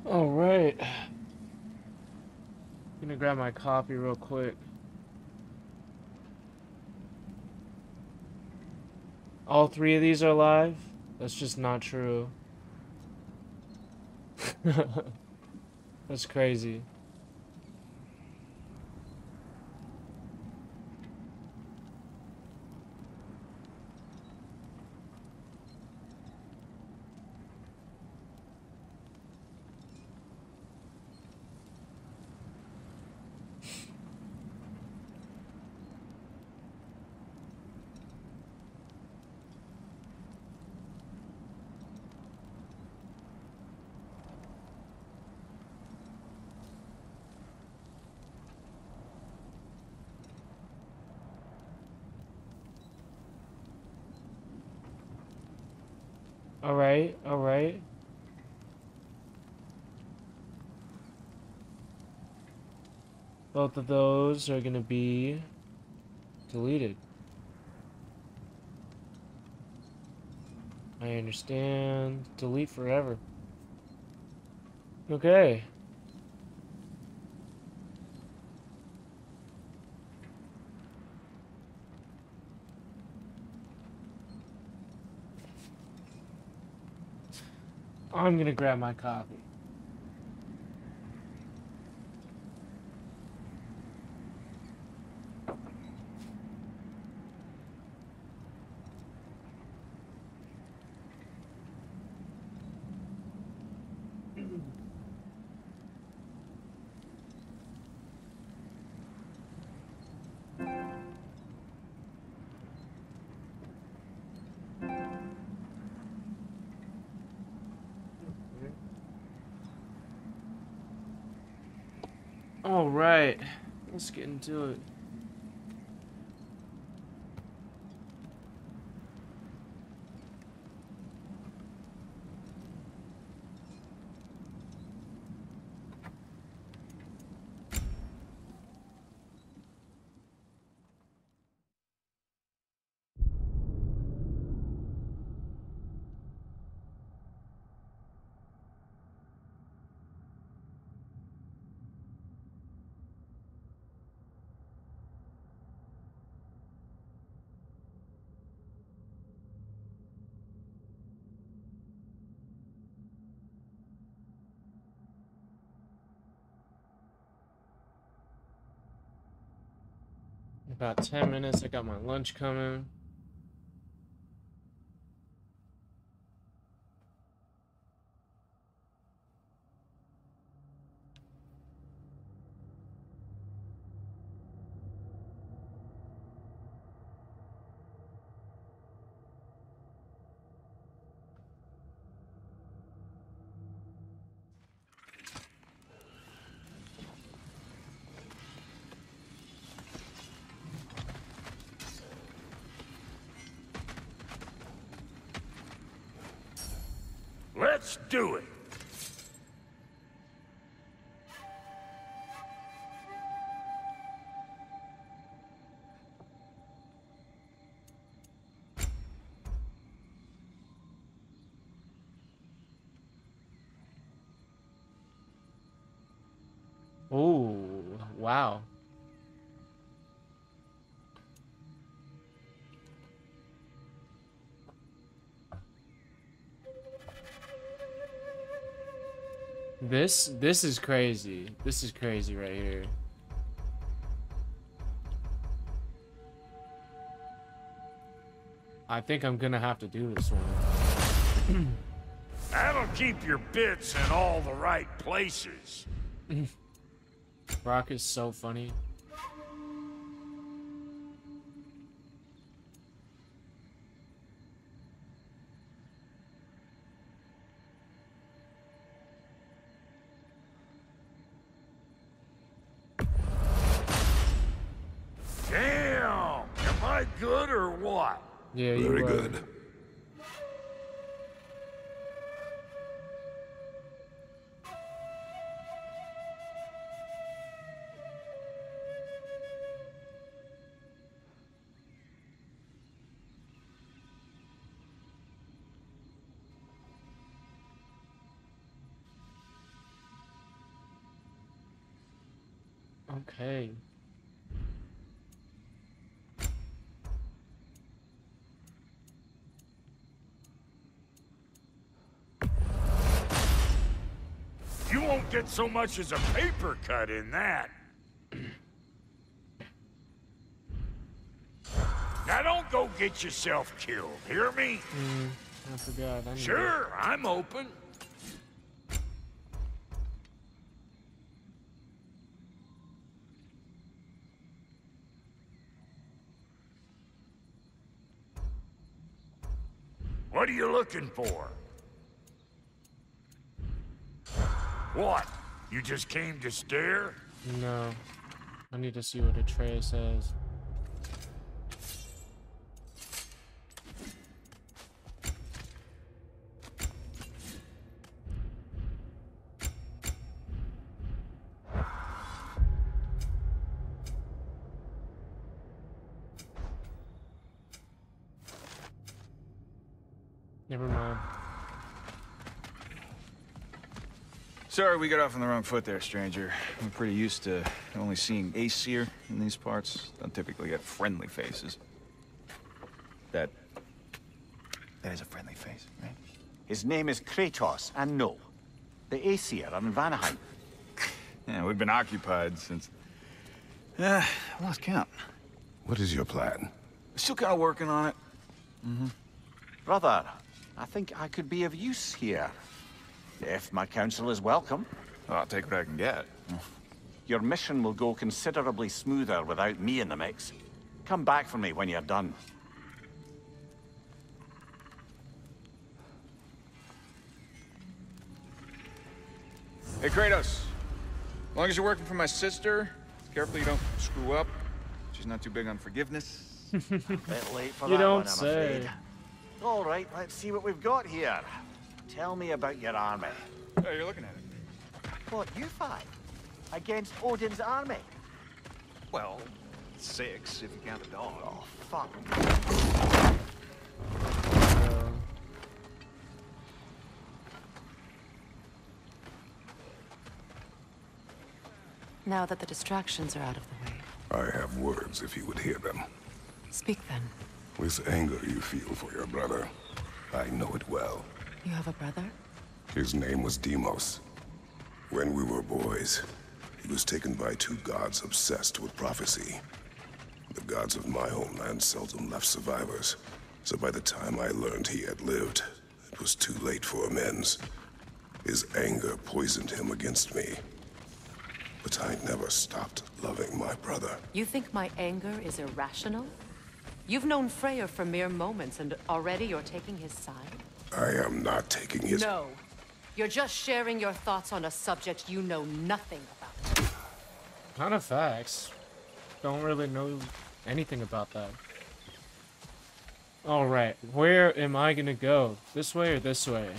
All right. Gonna grab my coffee real quick. All three of these are live? That's just not true. That's crazy. All right, all right. Both of those are gonna be deleted. I understand. Delete forever. Okay. I'm gonna grab my coffee. All right. Let's get into it. About 10 minutes. I got my lunch coming. Let's do it! Oh, wow. This is crazy. This is crazy right here. I think I'm gonna have to do this one. That'll keep your bits in all the right places. Brock is so funny. Damn! Am I good or what? Yeah, you Very were. good. Okay. You won't get so much as a paper cut in that. Now don't go get yourself killed, hear me? I forgot. I need Sure, I'm open. What are you looking for? What? You just came to stare? No. I need to see what a tray says. Never mind. Sorry we got off on the wrong foot there, stranger. I'm pretty used to only seeing Aesir in these parts. Don't typically get friendly faces. That is a friendly face, right? His name is Kratos, and no, the Aesir are in Vanaheim. Yeah, we've been occupied since... I lost count. What is your plan? Still kind of working on it. Brother, I think I could be of use here. If my counsel is welcome. I'll take what I can get. Your mission will go considerably smoother without me in the mix. Come back for me when you're done. Hey, Kratos. As long as you're working for my sister, careful you don't screw up. She's not too big on forgiveness. Bit late for You that don't one, I'm say. afraid. All right, let's see what we've got here. Tell me about your army. Oh, you're looking at it. What, you five? Against Odin's army? Well, 6 if you count the dog. Oh, fuck. Now that the distractions are out of the way, I have words if you would hear them. speak then. With anger you feel for your brother, I know it well. You have a brother? His name was Deimos. When we were boys, he was taken by 2 gods obsessed with prophecy. The gods of my homeland seldom left survivors, so by the time I learned he had lived, it was too late for amends. His anger poisoned him against me. But I never stopped loving my brother. You think my anger is irrational? You've known Freyr for mere moments, and already you're taking his side? I am not taking his... No. You're just sharing your thoughts on a subject you know nothing about. Kind of facts. Don't really know anything about that. Alright, where am I gonna go? This way or this way?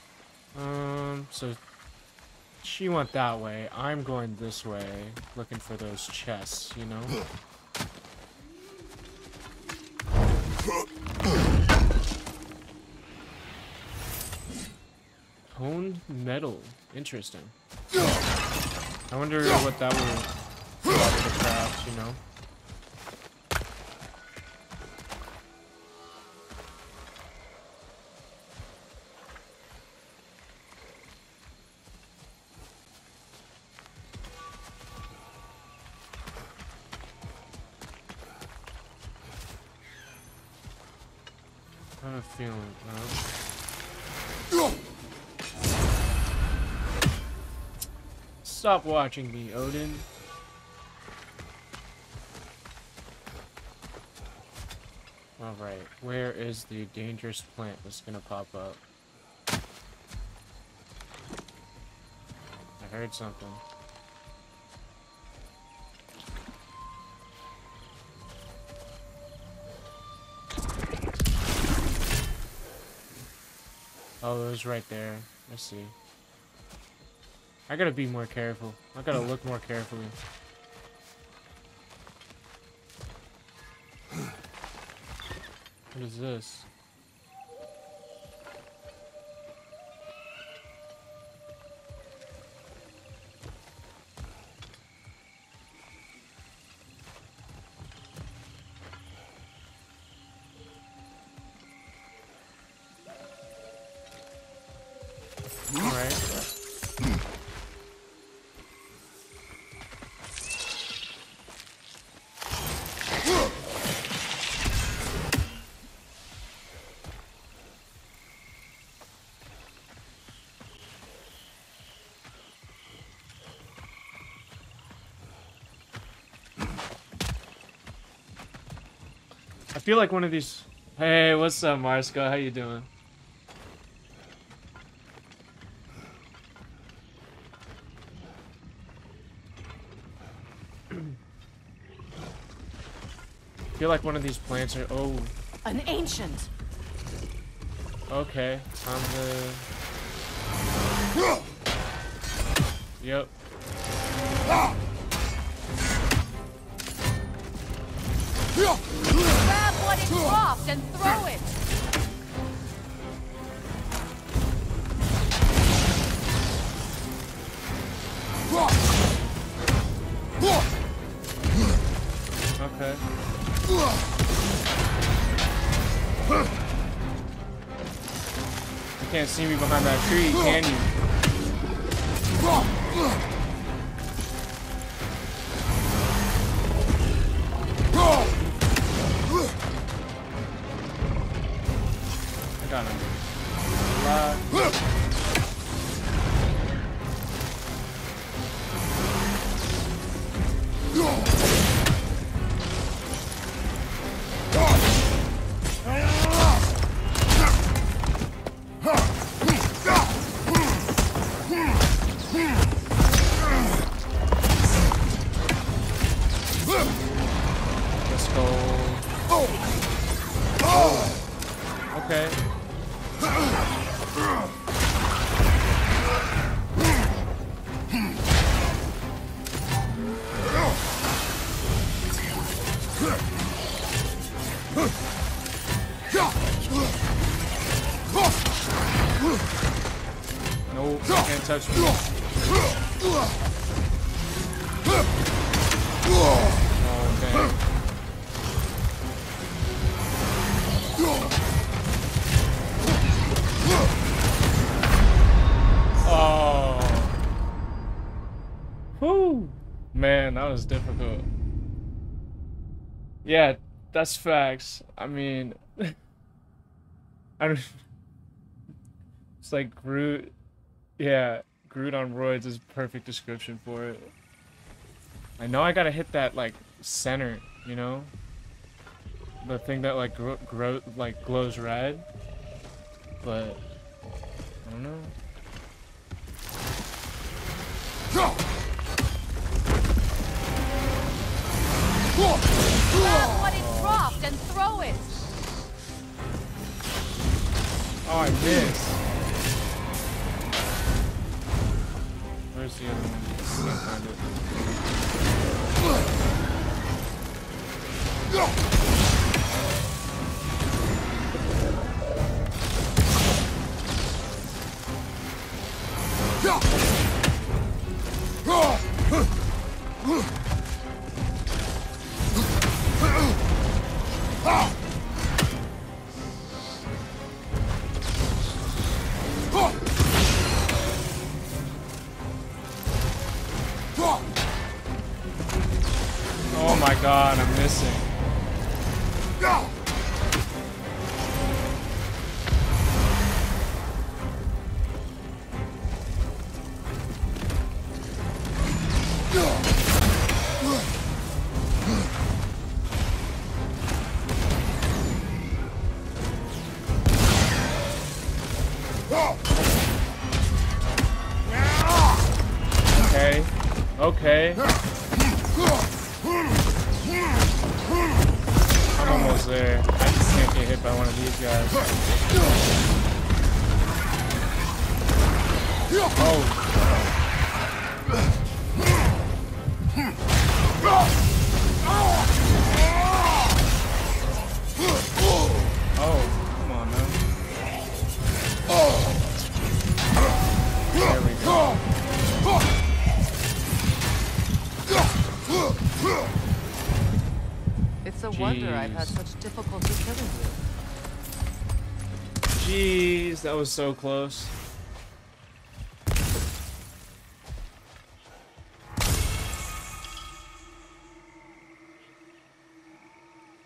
So she went that way. I'm going this way, looking for those chests, you know? Honed metal. Interesting. I wonder what that will allow me to craft, you know? I have a feeling, Stop watching me, Odin. Alright, where is the dangerous plant that's gonna pop up? I heard something. Oh, it was right there. I see. I gotta be more careful. I gotta look more carefully. What is this? Alright. I feel like one of these... Hey, what's up, Marska? How you doing? I feel like one of these plants are... Oh. An ancient. Okay. Time to... Yep. Grab what it dropped and throw it. Okay. You can't see me behind that tree, can you? I got him. Let's go. Okay. No, can't touch me. Okay. Oh. Whew. Man, that was difficult. Yeah, that's facts. I mean, I don't. It's like Groot. Yeah, Groot on roids is a perfect description for it. I know I gotta hit that like center, you know, the thing that like glows red, but I don't know. Grab what it dropped and throw it. Oh, I missed. Where's the other one? I can't find it. Oh my god, I'm missing. Okay. Okay. I'm almost there. I just can't get hit by one of these guys. Oh. Oh, come on, man. There we go. It's a wonder I've had such difficulty killing you. Jeez, that was so close.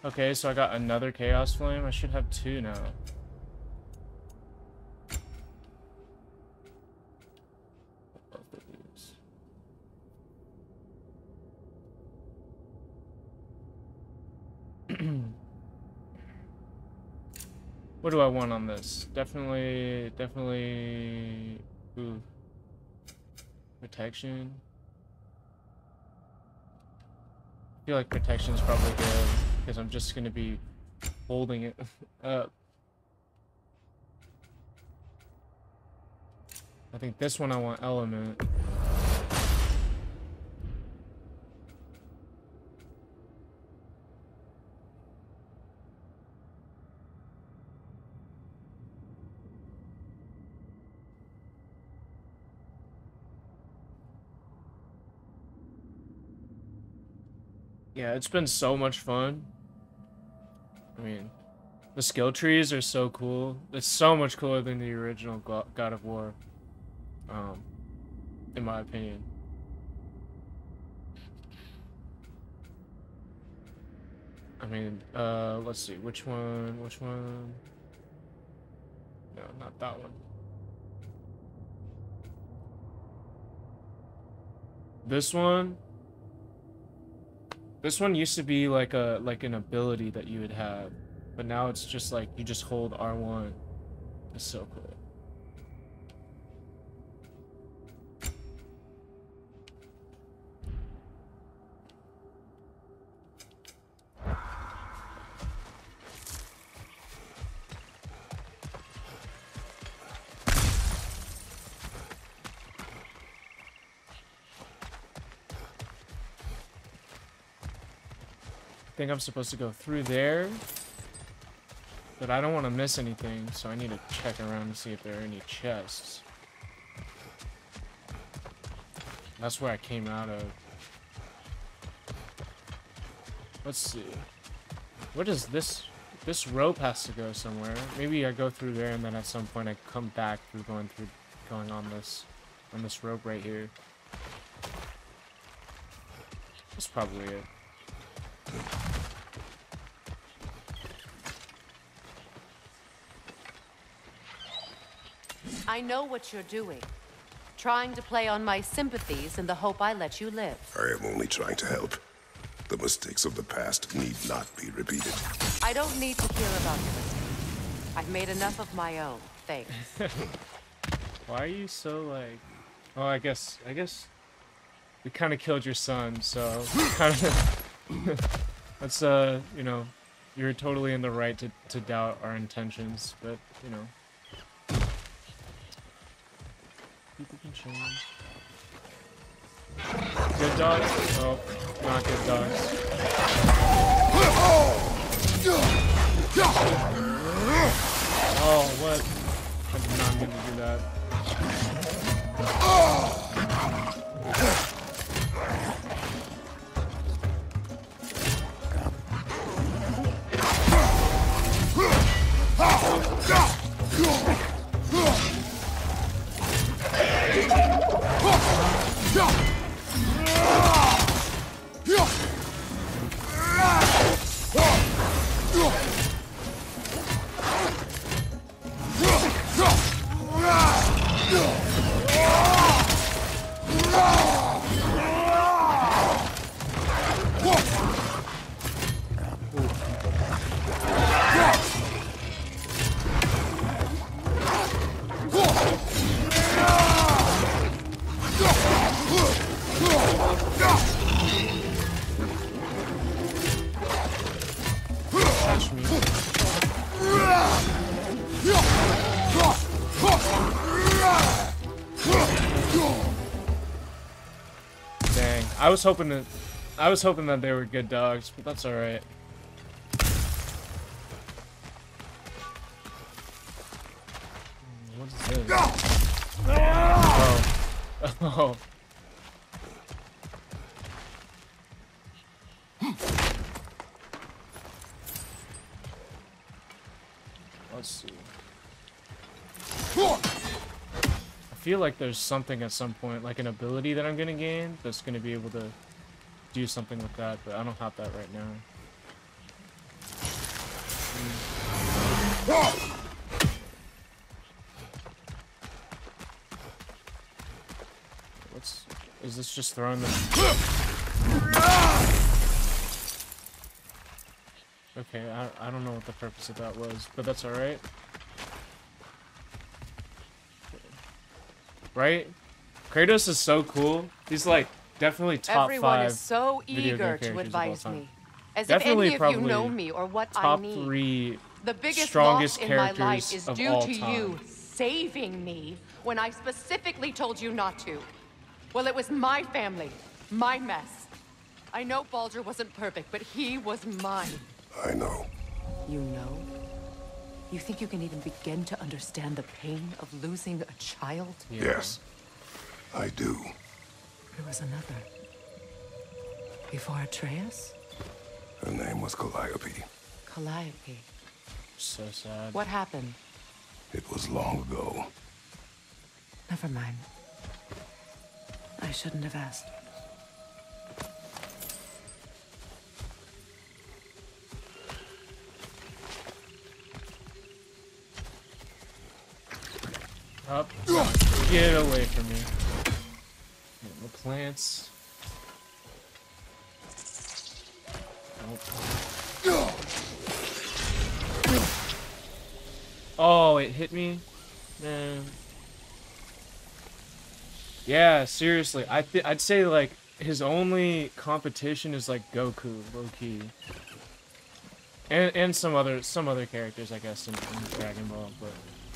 Okay, so I got another Chaos Flame. I should have 2 now. Both of these. What do I want on this? Definitely, ooh, protection. I feel like protection is probably good because I'm just gonna be holding it up. I think this one I want element. Yeah, it's been so much fun. I mean, the skill trees are so cool. It's so much cooler than the original God of War, in my opinion. I mean, let's see, which one? No, not that one. This one used to be like an ability that you would have, but now it's just like you just hold R1. It's so cool. I think I'm supposed to go through there, but I don't want to miss anything, so I need to check around to see if there are any chests. That's where I came out of. Let's see. What is this? This rope has to go somewhere. Maybe I go through there and then at some point I come back through going on this rope right here. That's probably it. I know what you're doing. Trying to play on my sympathies in the hope I let you live. I am only trying to help. The mistakes of the past need not be repeated. I don't need to hear about your mistakes. I've made enough of my own, thanks. Why are you so like... Oh, I guess we kind of killed your son, so kind of... That's, you know, you're totally in the right to doubt our intentions, but, you know. People can change. Good dogs? Oh, not good dogs. Oh, what? I did not mean to do that. Dang, I was hoping that they were good dogs, but that's all right. What is this? Oh. Oh. Let's see. I feel like there's something at some point, like an ability that I'm gonna gain that's gonna be able to do something with that, but I don't have that right now. Is this just throwing them? Okay, I don't know what the purpose of that was, but that's alright. Right? Kratos is so cool. He's like definitely top Everyone 5 is so video game eager characters to of all advise time. me. As Definitely if any of you probably know me or what I top need. 3 The biggest strongest loss in my life characters is of due all to time. you saving me when I specifically told you not to. Well, it was my family, my mess. I know Baldur wasn't perfect, but he was mine. I know. You know? You think you can even begin to understand the pain of losing a child? Yeah. Yes, I do. There was another. Before Atreus? Her name was Calliope. Calliope. So sad. What happened? It was long ago. Never mind. I shouldn't have asked. Up. Get away from me. Get the plants. Nope. Oh, it hit me? Man. Yeah, seriously. I'd say like his only competition is like Goku, low key. And some other characters, I guess, in Dragon Ball, but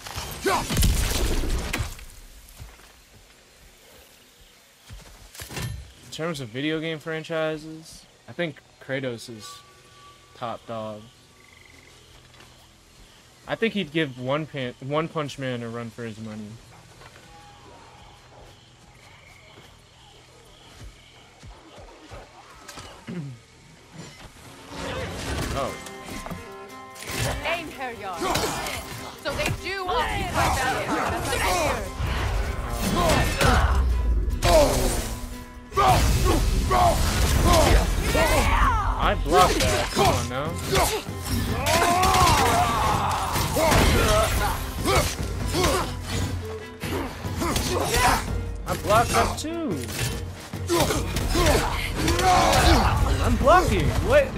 in terms of video game franchises, I think Kratos is top dog. I think he'd give One Punch Man a run for his money. Oh. Aim, Herr Jarl. So they do occupy Valhalla, as I feared. I blocked that. Come on now. I blocked that too. I'm blocking. What?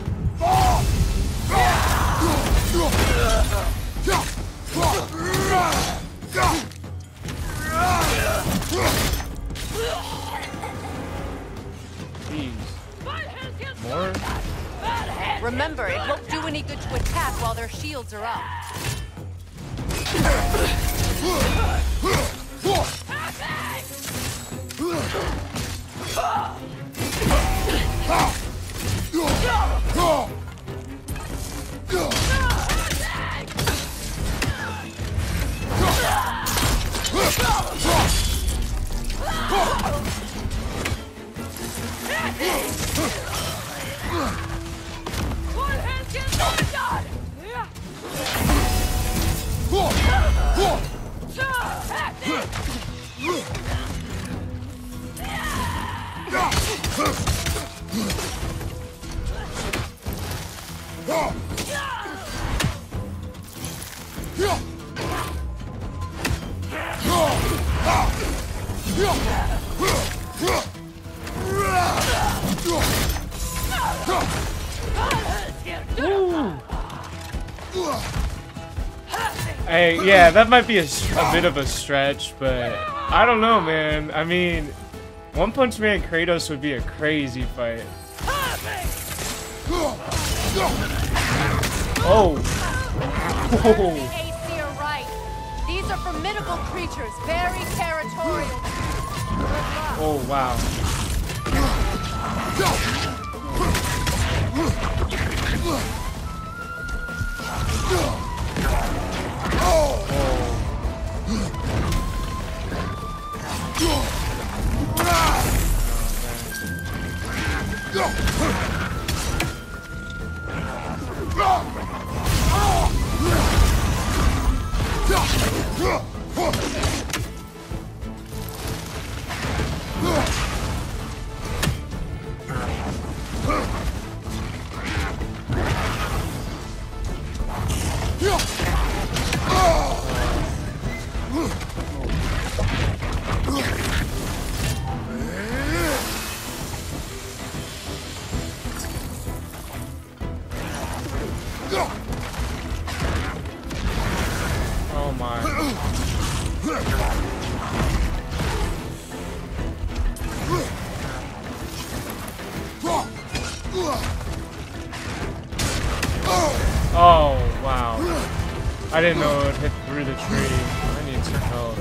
Jeez. More? Remember, it won't do any good to attack while their shields are up. Hey, yeah, that might be a bit of a stretch, but I don't know, man. I mean, One Punch Man Kratos would be a crazy fight. Oh. The Aesir right. These are formidable creatures, very territorial. Oh, wow. I didn't know it would hit through the tree. I need some help.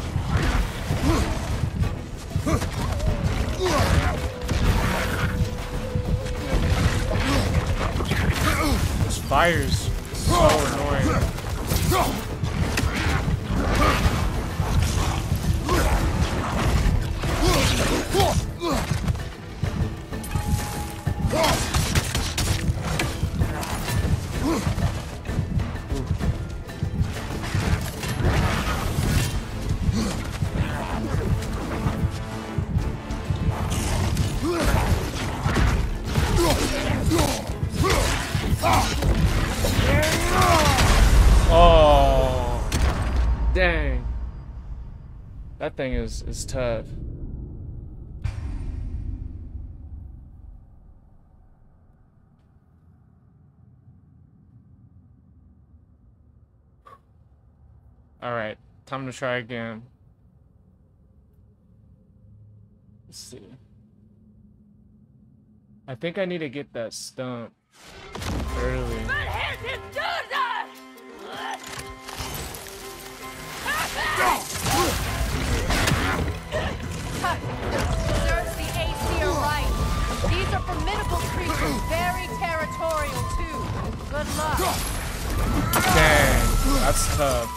This fire's so annoying. Oh, dang. That thing is tough. All right, time to try again. Let's see. I think I need to get that stump early. Serves the Aesir right. These are formidable creatures, very territorial too. Good luck. Dang, that's tough.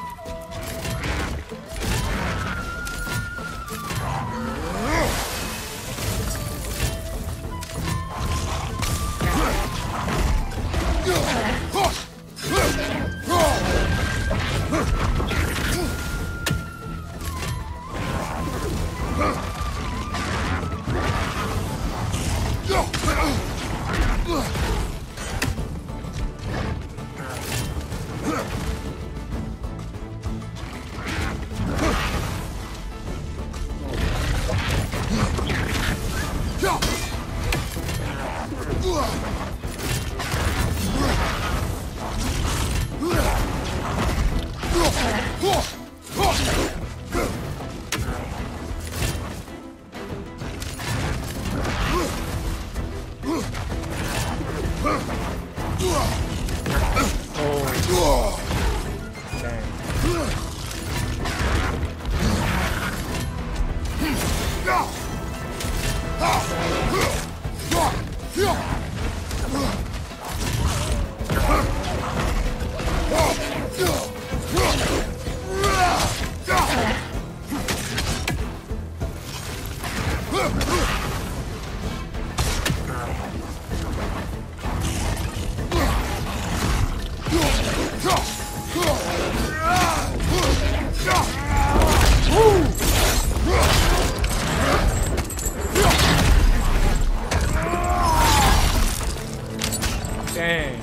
Dang.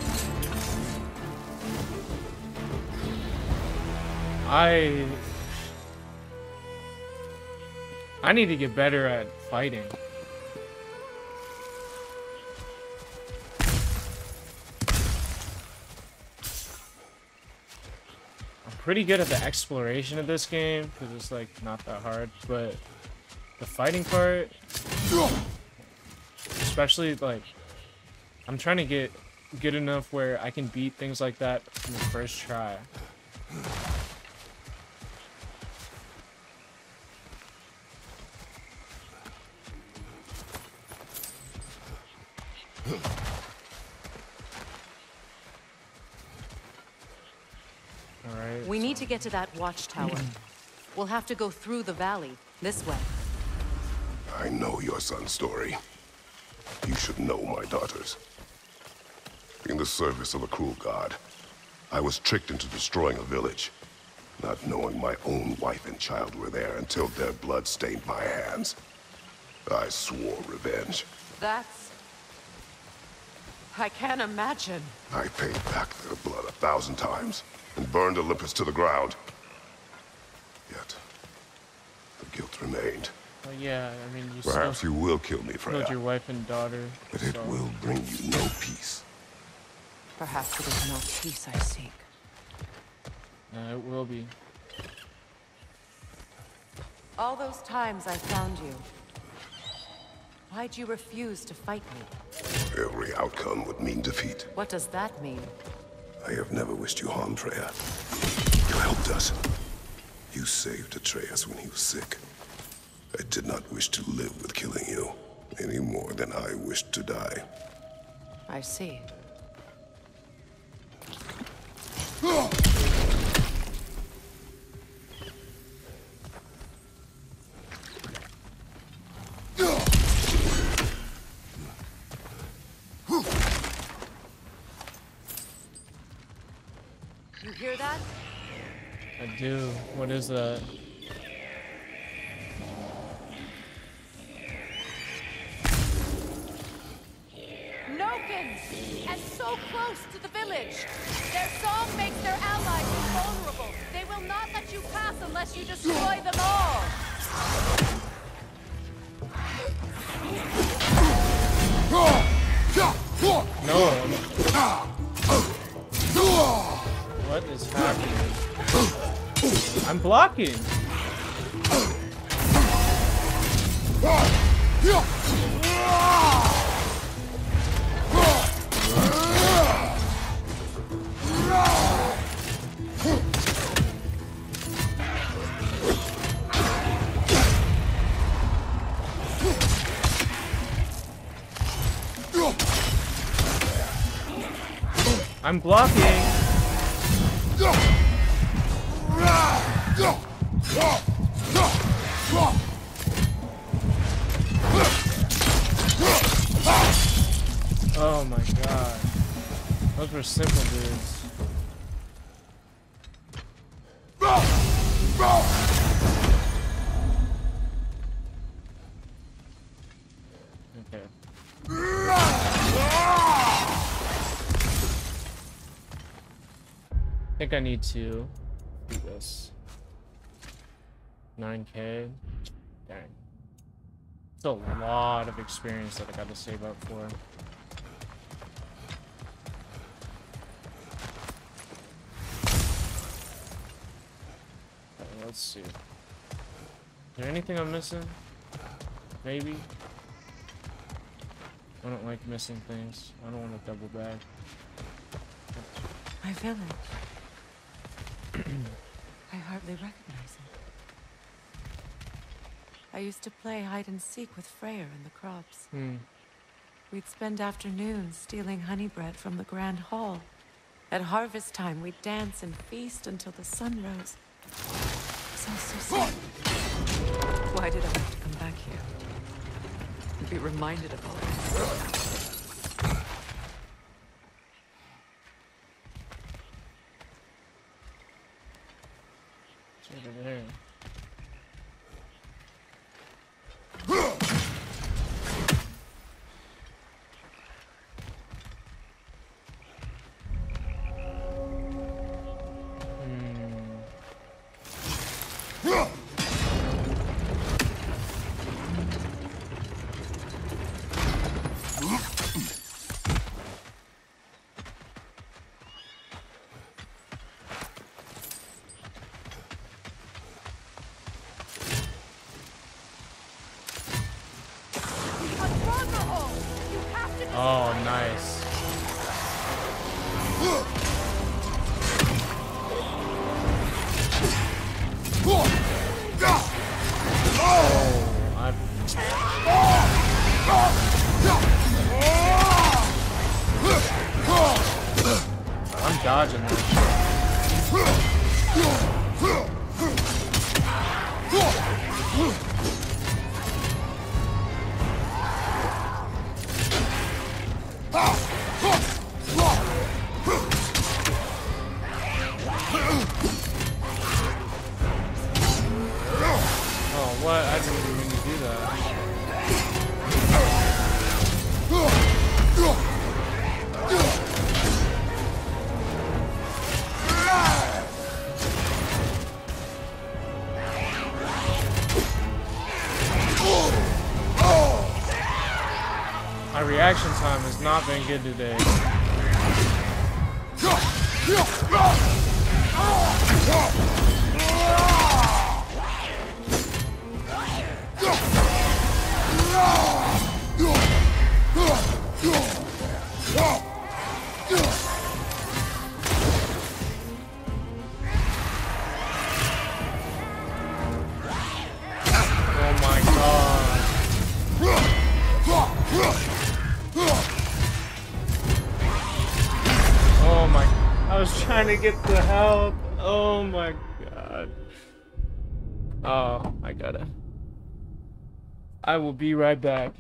I need to get better at fighting. I'm pretty good at the exploration of this game because it's like not that hard, but the fighting part, especially like I'm trying to get good enough where I can beat things like that in the first try. Alright. We need to get to that watchtower. We'll have to go through the valley, this way. I know your son's story. You should know my daughter's. In the service of a cruel god, I was tricked into destroying a village, not knowing my own wife and child were there until their blood stained my hands. I swore revenge. That's... I can't imagine. I paid back their blood 1,000 times and burned Olympus to the ground. Yet, the guilt remained. Well, yeah, I mean, you Perhaps still you will kill me, Freya, killed your wife and daughter. but it so- will bring you no peace. Perhaps it is not peace I seek. No, it will be. All those times I found you, why'd you refuse to fight me? Every outcome would mean defeat. What does that mean? I have never wished you harm, Freya. helped us. You saved Atreus when he was sick. I did not wish to live with killing you, any more than I wished to die. I see. You hear that? I do. What is that? Nokins! And so close to the village! Their song makes their allies invulnerable. They will not let you pass unless you destroy them all! No. What is happening? I'm blocking. I'm blocking. Oh my god. Those were simple dudes. Okay. I think I need to do this. 9K. Dang. It's a lot of experience that I gotta save up for. Okay, let's see. Is there anything I'm missing? Maybe? I don't like missing things. I don't want to double back. My village. I hardly recognize it. I used to play hide and seek with Freyr in the crops. We'd spend afternoons stealing honey bread from the Grand Hall. At harvest time, we'd dance and feast until the sun rose. So sad. Why did I have to come back here? And be reminded of all this? Over there. Oh, nice. I'm dodging this. Oh, what? I didn't even mean to do that. My reaction time has not been good today. I was trying to get the help. Oh my god. Oh, I gotta. I will be right back.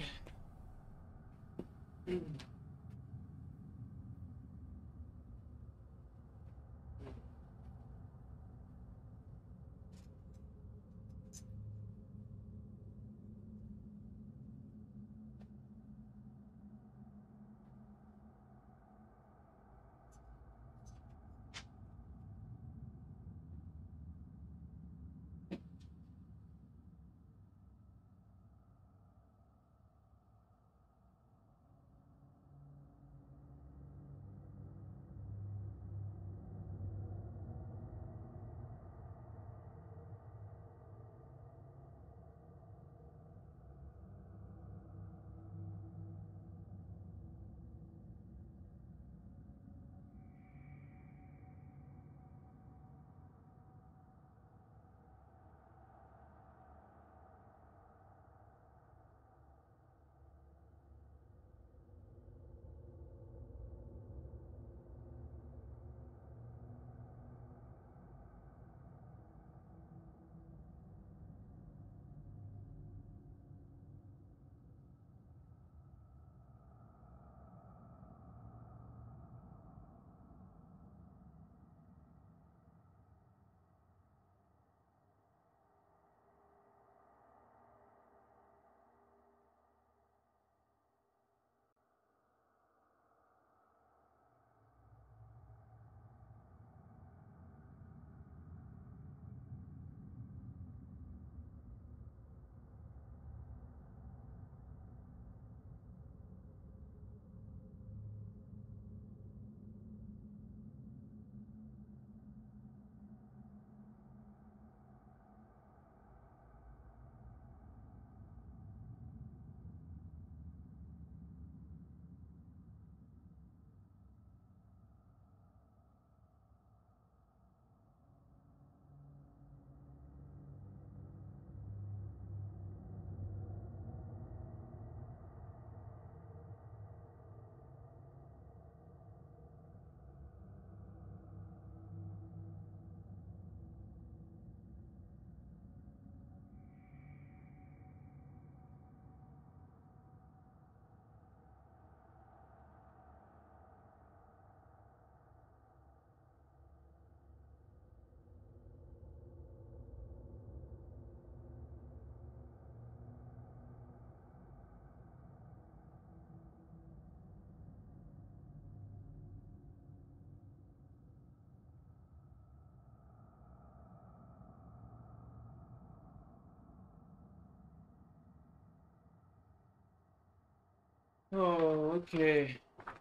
Oh, okay.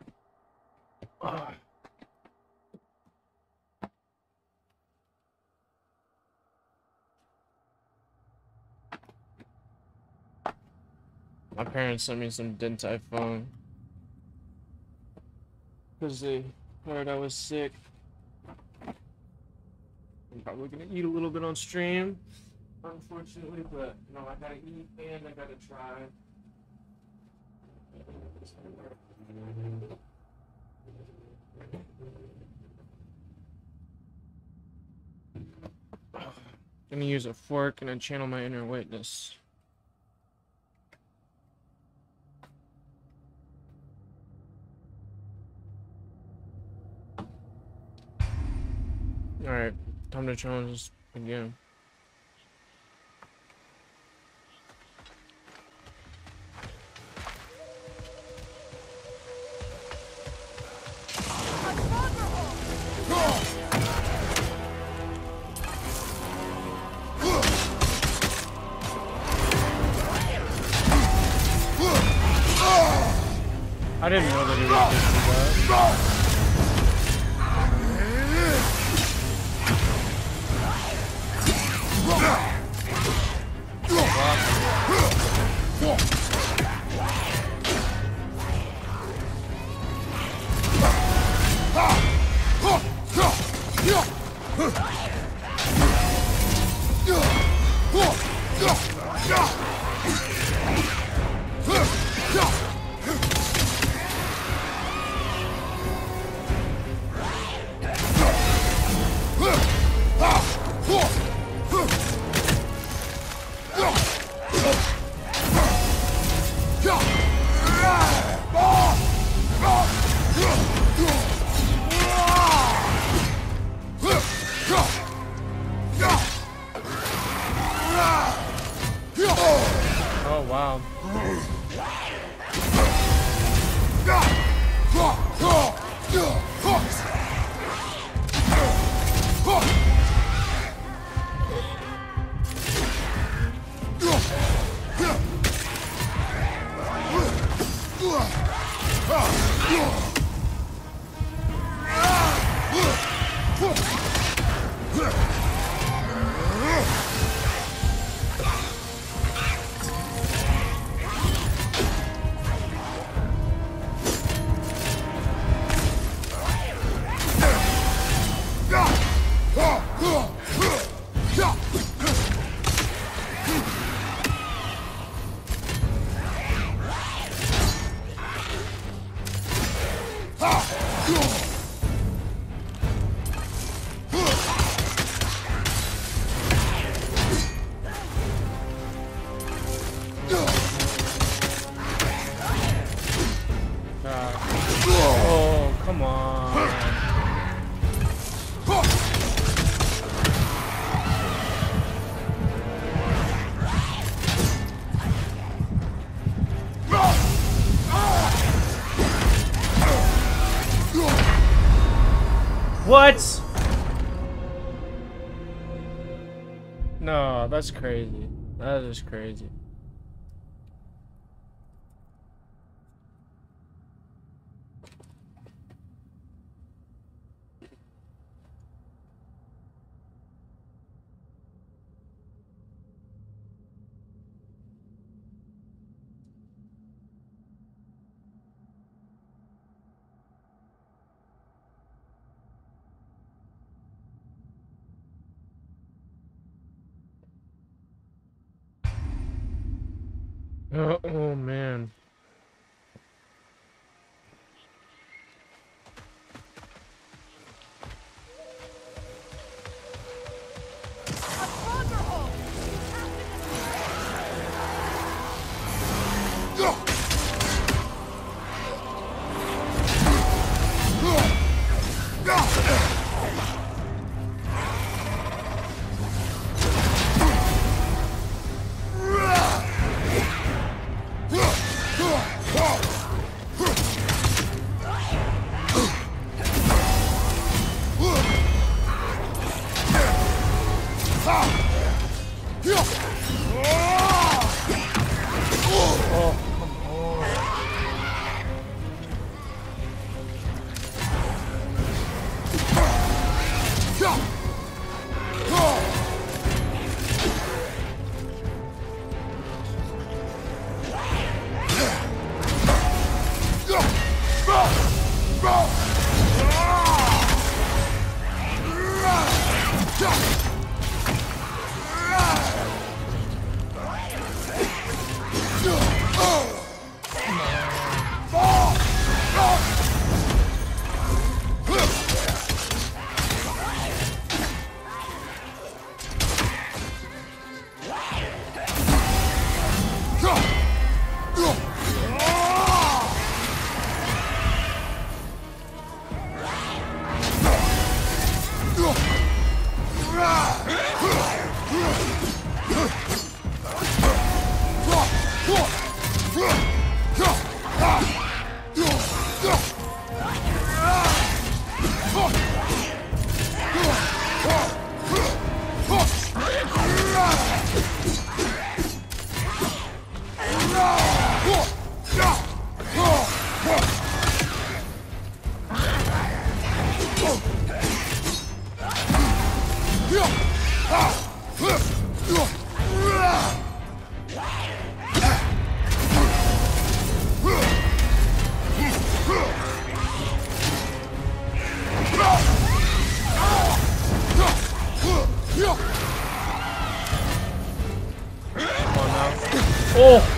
Ah. My parents sent me some Din Tai Fung because they heard I was sick. I'm probably gonna eat a little bit on stream, unfortunately, but you know, I gotta eat and I gotta try. Gonna use a fork and then channel my inner witness. Alright, time to challenge this again. I didn't know that he was going to do that. Oh, wow. Oh, come on. What? No, that's crazy. That is crazy. Oh man. Oh!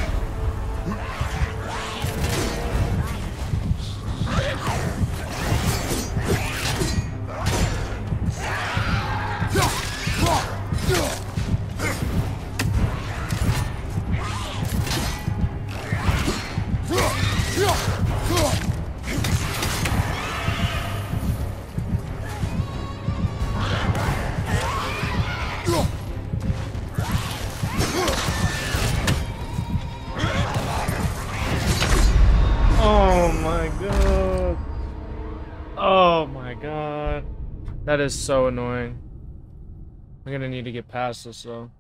That is so annoying. I'm gonna need to get past this though.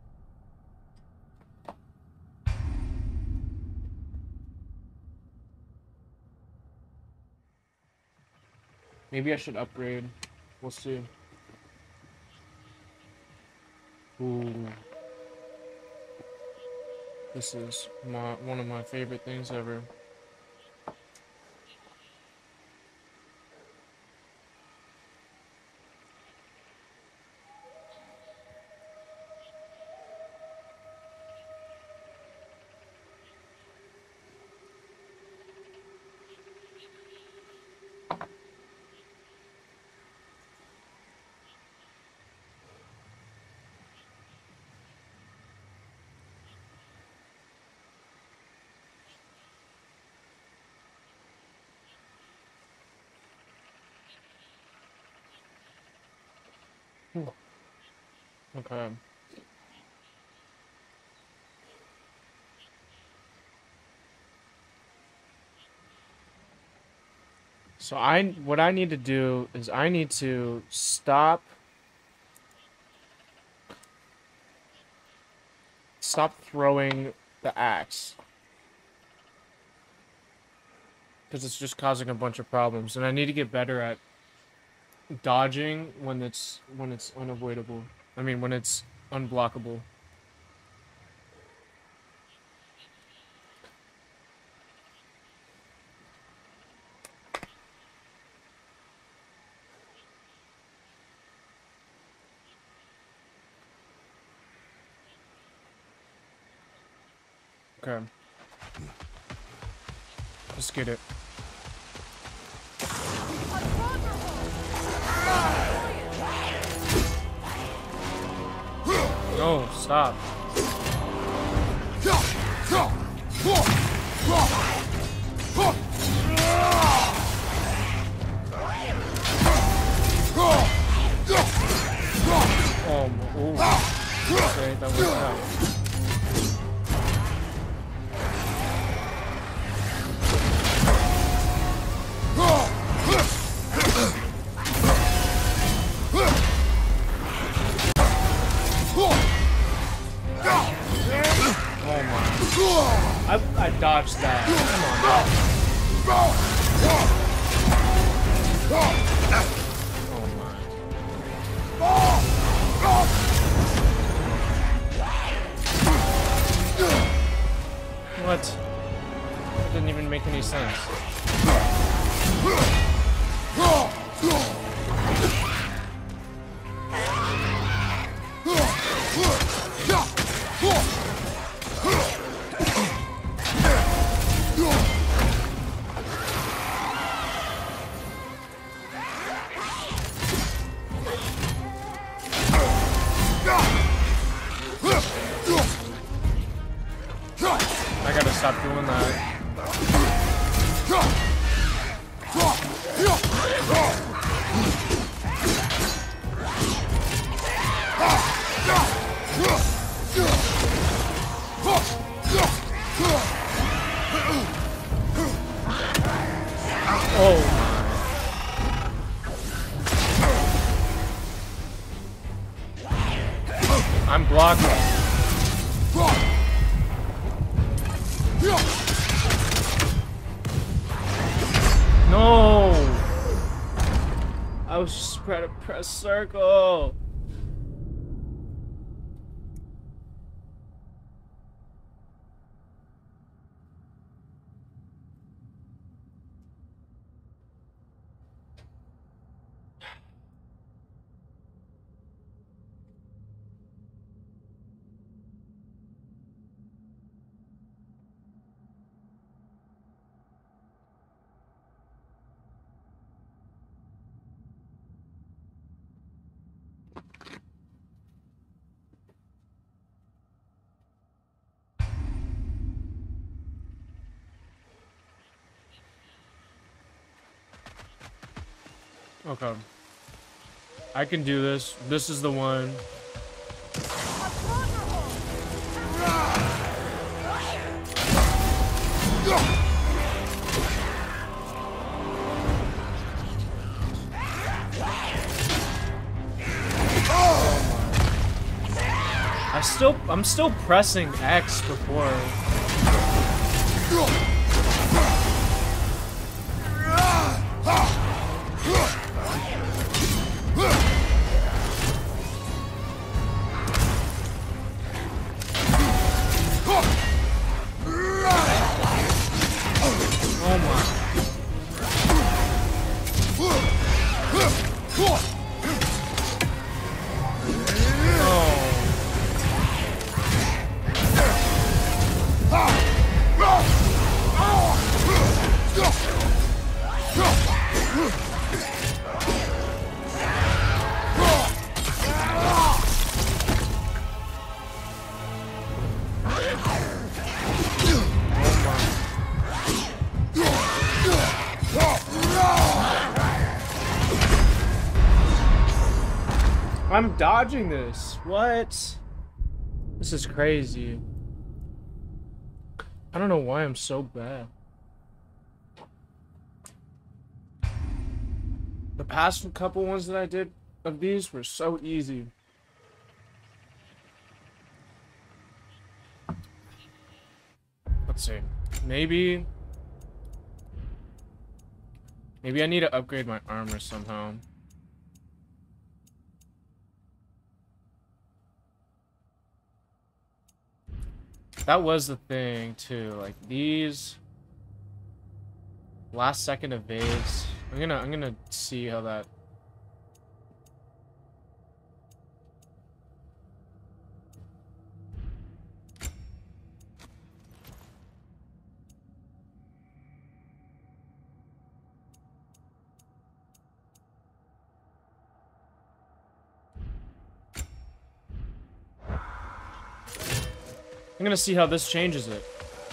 Maybe I should upgrade. We'll see. Ooh. This is one of my favorite things ever. Okay. So what I need to do is I need to stop throwing the axe. Because it's just causing a bunch of problems, and I need to get better at dodging when it's unavoidable. I mean, when it's unblockable. Okay. Let's get it. No, stop. Okay, that worked out. I dodged that. Come on. Oh my. What? That didn't even make any sense. I gotta stop doing that. Oh my. I'm blocking. No! I was just trying to press circle. Okay. I can do this. This is the one. I'm still pressing X before. Oh my. I'm dodging this. What? This is crazy. I don't know why I'm so bad. The past couple ones that I did of these were so easy. Let's see. Maybe I need to upgrade my armor somehow. That was the thing too, like these last second evades. I'm gonna see how that. I'm gonna see how this changes it.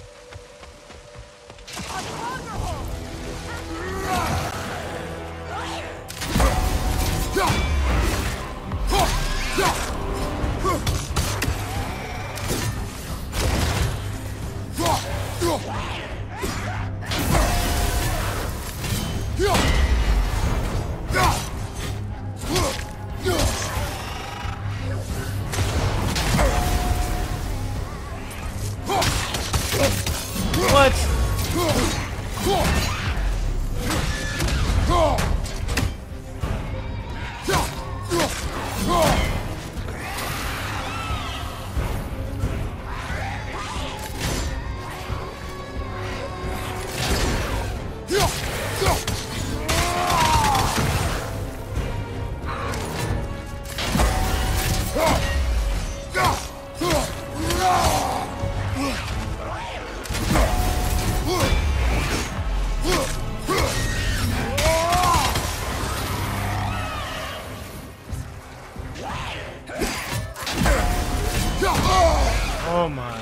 Oh my.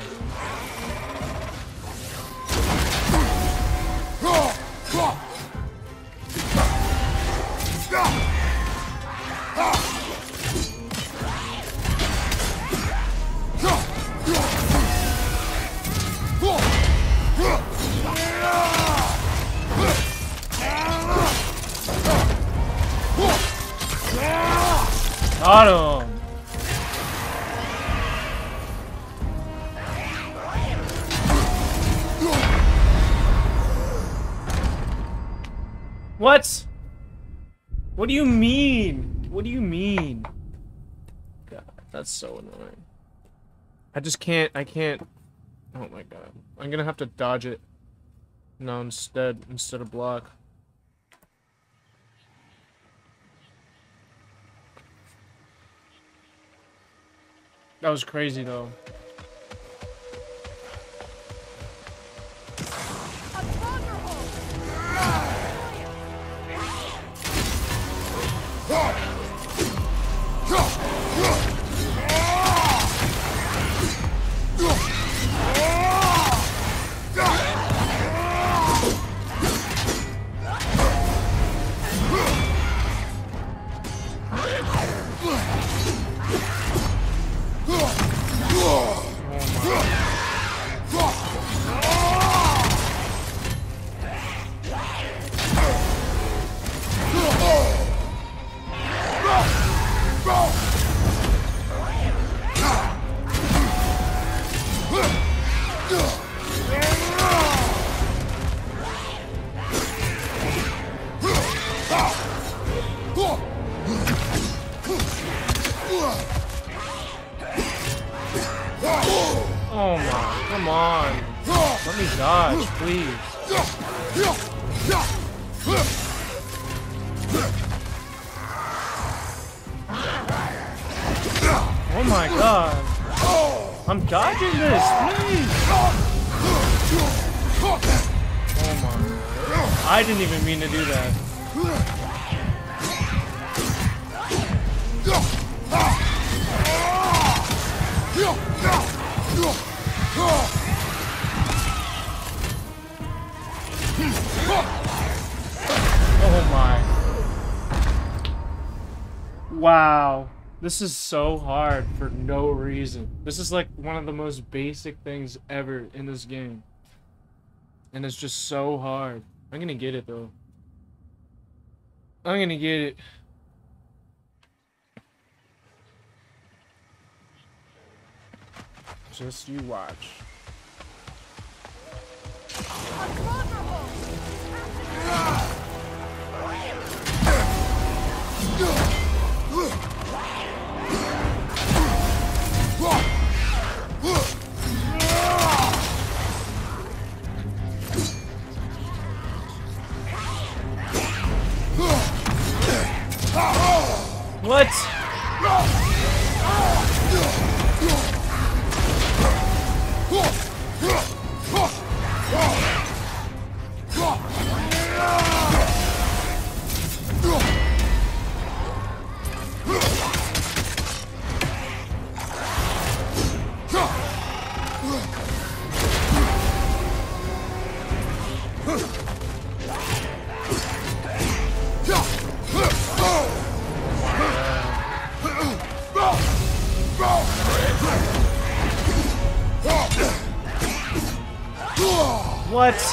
Got him. What? What do you mean? What do you mean? God, that's so annoying. I can't. Oh my god. I'm gonna have to dodge it. No, instead of block. That was crazy though. Oh my, come on. Let me dodge, please. Oh my god. I'm dodging this, please. Oh my. I didn't even mean to do that. Oh my. Wow. This is so hard for no reason. This is like one of the most basic things ever in this game. And it's just so hard. I'm gonna get it though. I'm gonna get it. Just you watch. What? What?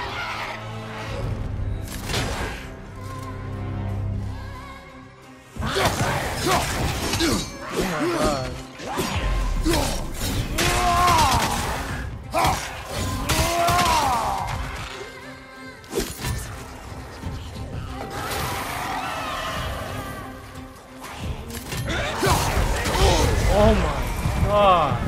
Oh my god.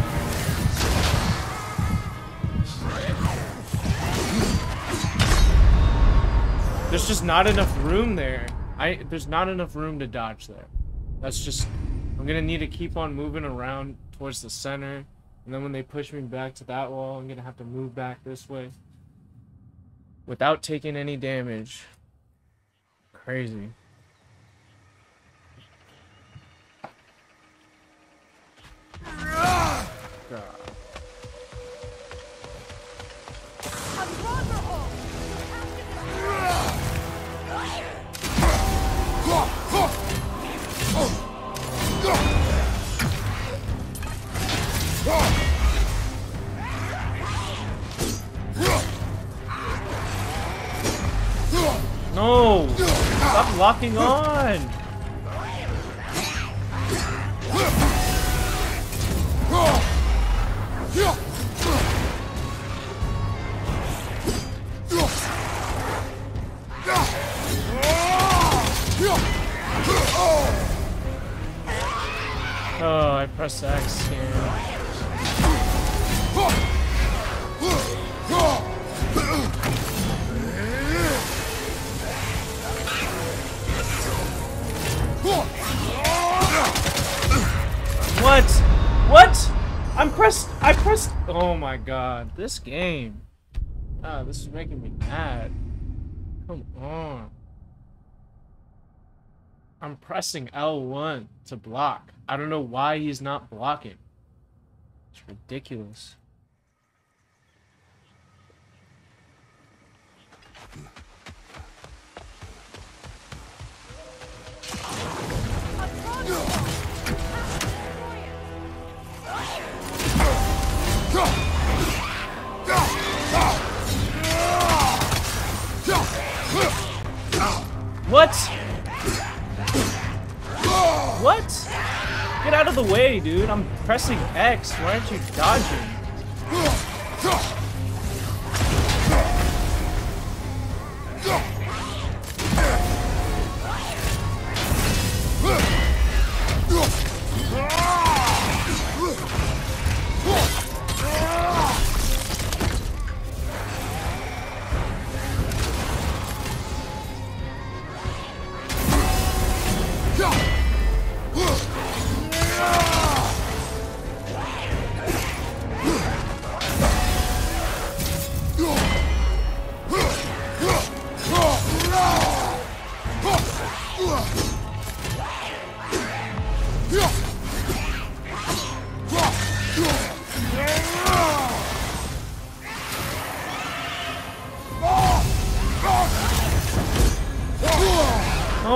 There's just not enough room there. There's not enough room to dodge there. That's just... I'm gonna need to keep on moving around towards the center. And then when they push me back to that wall, I'm gonna have to move back this way. Without taking any damage. Crazy. God. No! Stop locking on! Oh, I pressed X here. What? What? I pressed. Oh my god, this game. Ah, this is making me mad. Come on. I'm pressing L1 to block. I don't know why he's not blocking. It's ridiculous. What? What? Get out of the way, dude. I'm pressing X. Why aren't you dodging?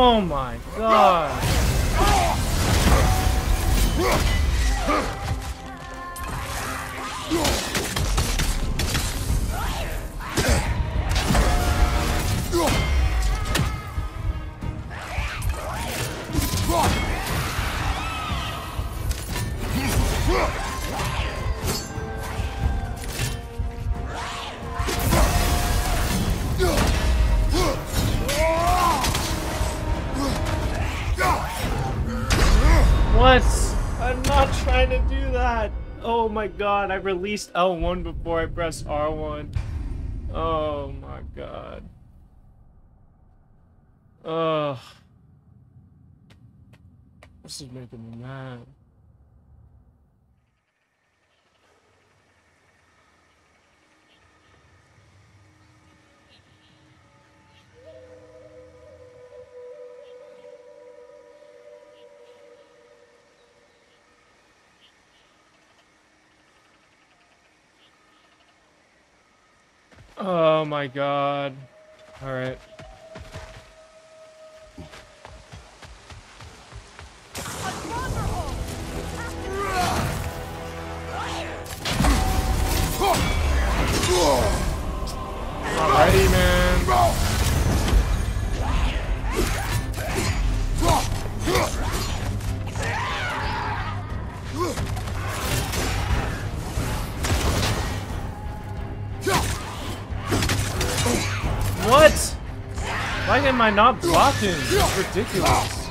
Oh my god. What? I'm not trying to do that. Oh my god, I released L1 before I pressed R1. Oh my god. Ugh. This is making me mad. Oh my god. Alright. Alrighty, man. What? Why am I not blocking? It's ridiculous.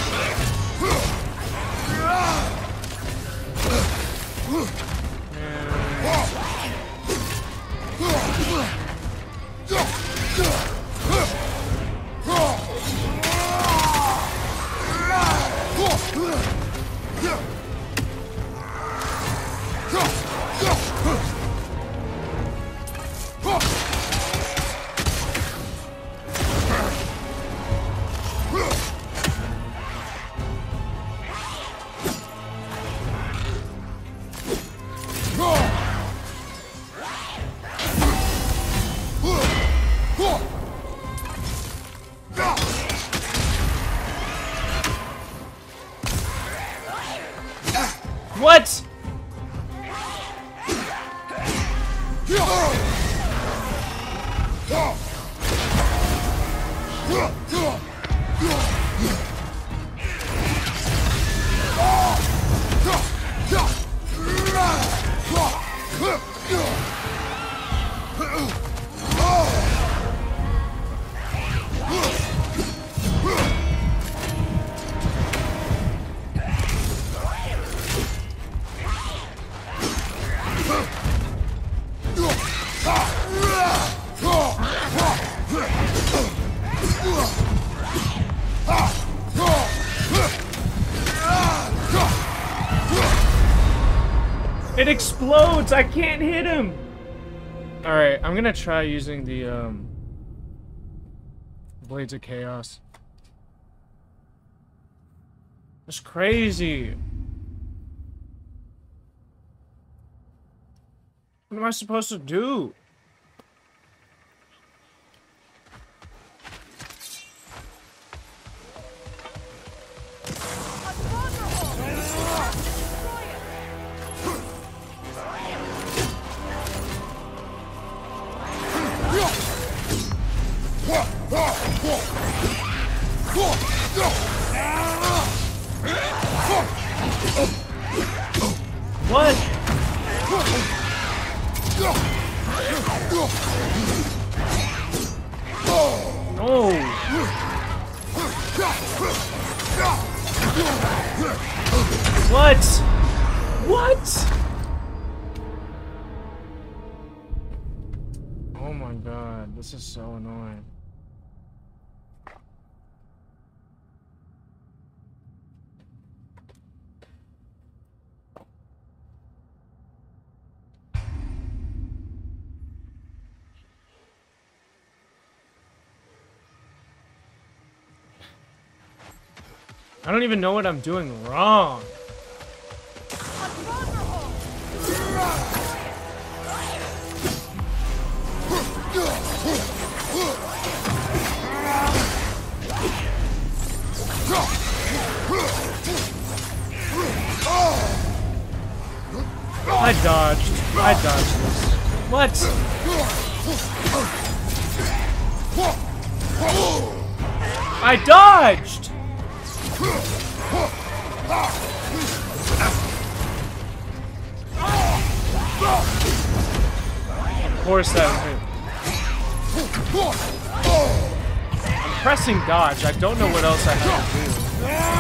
What? It explodes! I can't hit him! Alright, I'm gonna try using the, Blades of Chaos. That's crazy! What am I supposed to do? What? No. What? What? Oh my god, this is so annoying. I don't even know what I'm doing wrong. What? I dodged! Of course that hit. I'm pressing dodge. I don't know what else I have to do.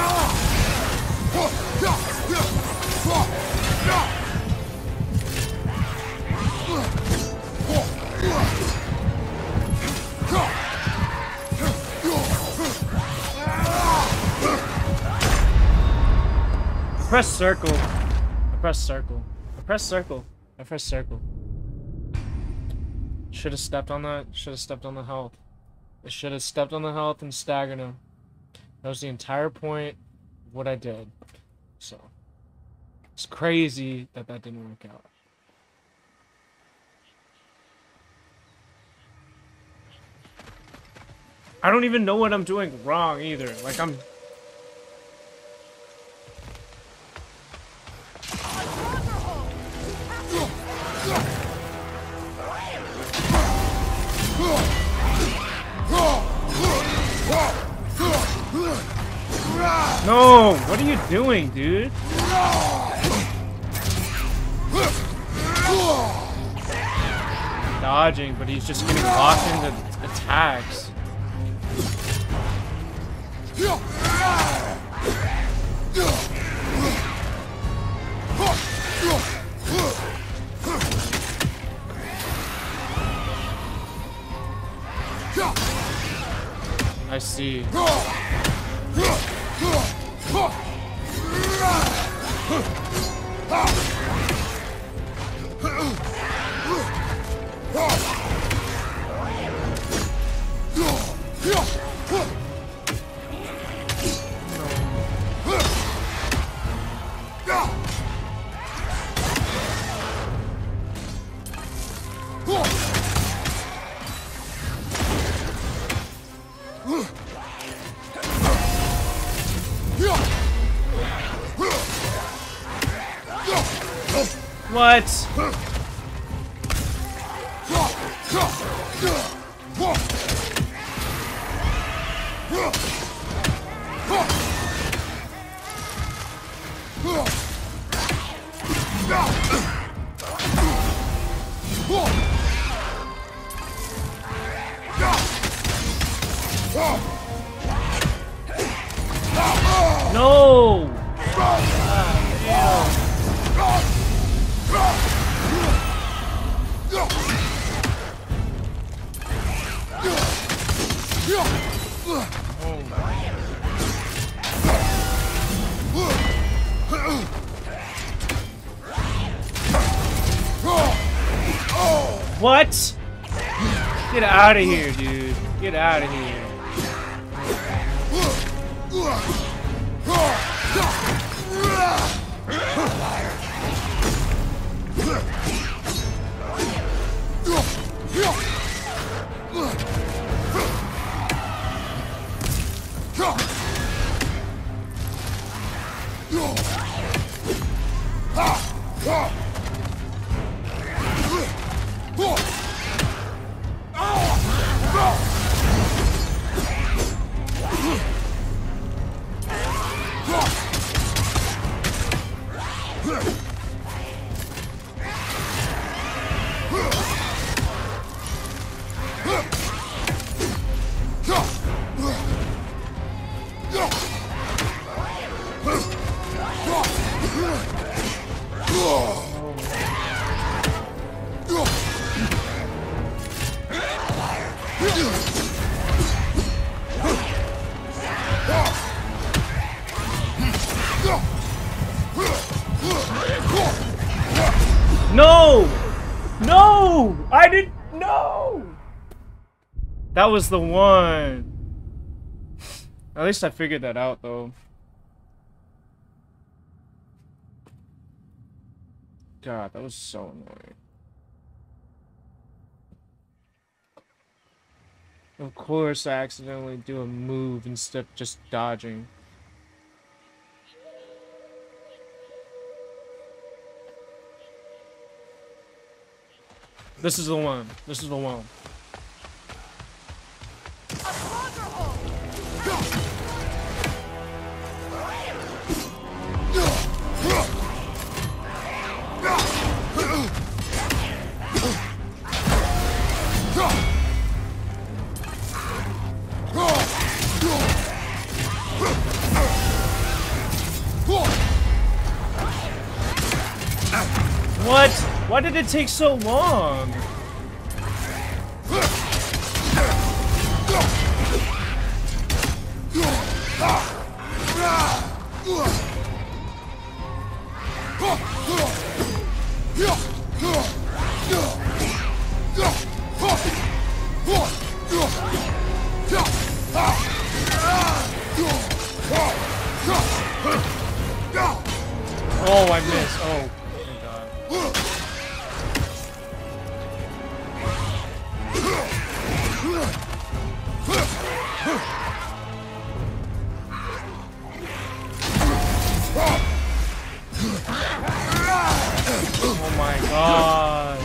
Press circle. I press circle. I press circle. I press circle. Should have stepped on that. Should have stepped on the health. I should have stepped on the health and staggered him. That was the entire point of what I did. So it's crazy that that didn't work out. I don't even know what I'm doing wrong either. Like I'm... No! What are you doing, dude? Dodging, but he's just getting locked into attacks. I see. What? No! What? Get out of here, dude. Get out of here. No! No! I didn't know! That was the one. At least I figured that out, though. God, that was so annoying. Of course I accidentally do a move instead of just dodging. This is the one. This is the one. What? Why did it take so long? Oh, I missed. Oh, thank God. Oh my God.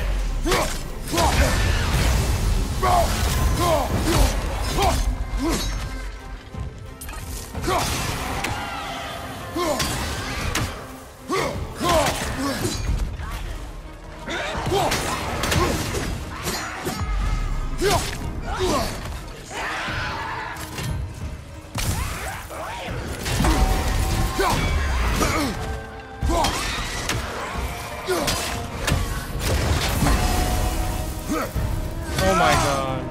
Oh my God.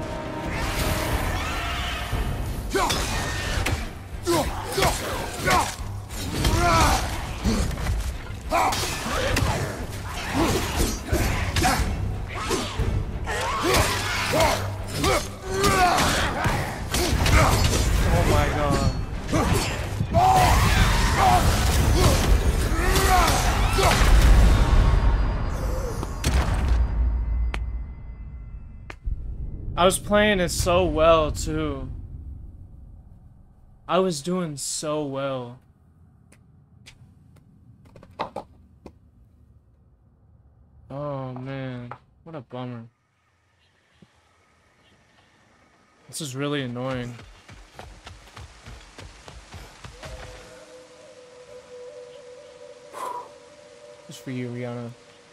Oh my God. I was playing it so well too. I was doing so well. Oh man, what a bummer. This is really annoying. Just for you, Rihanna.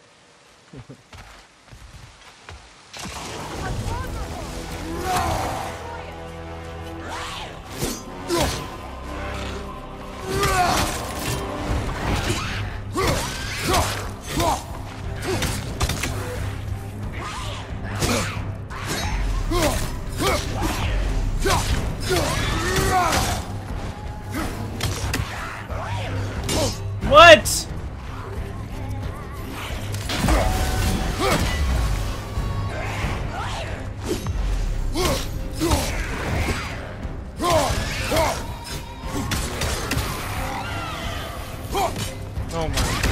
What? Oh my.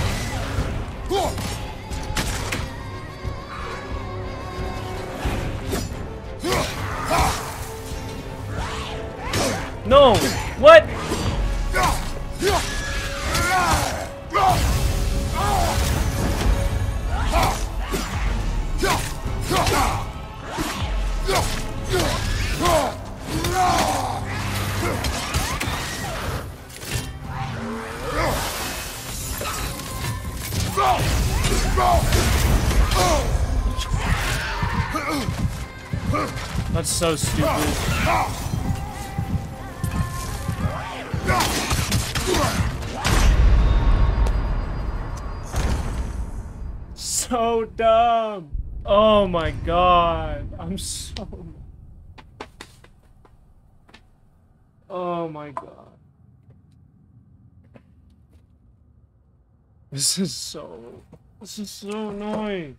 No! What? That's so stupid. So dumb. Oh my God. I'm so... Oh my God. This is so annoying.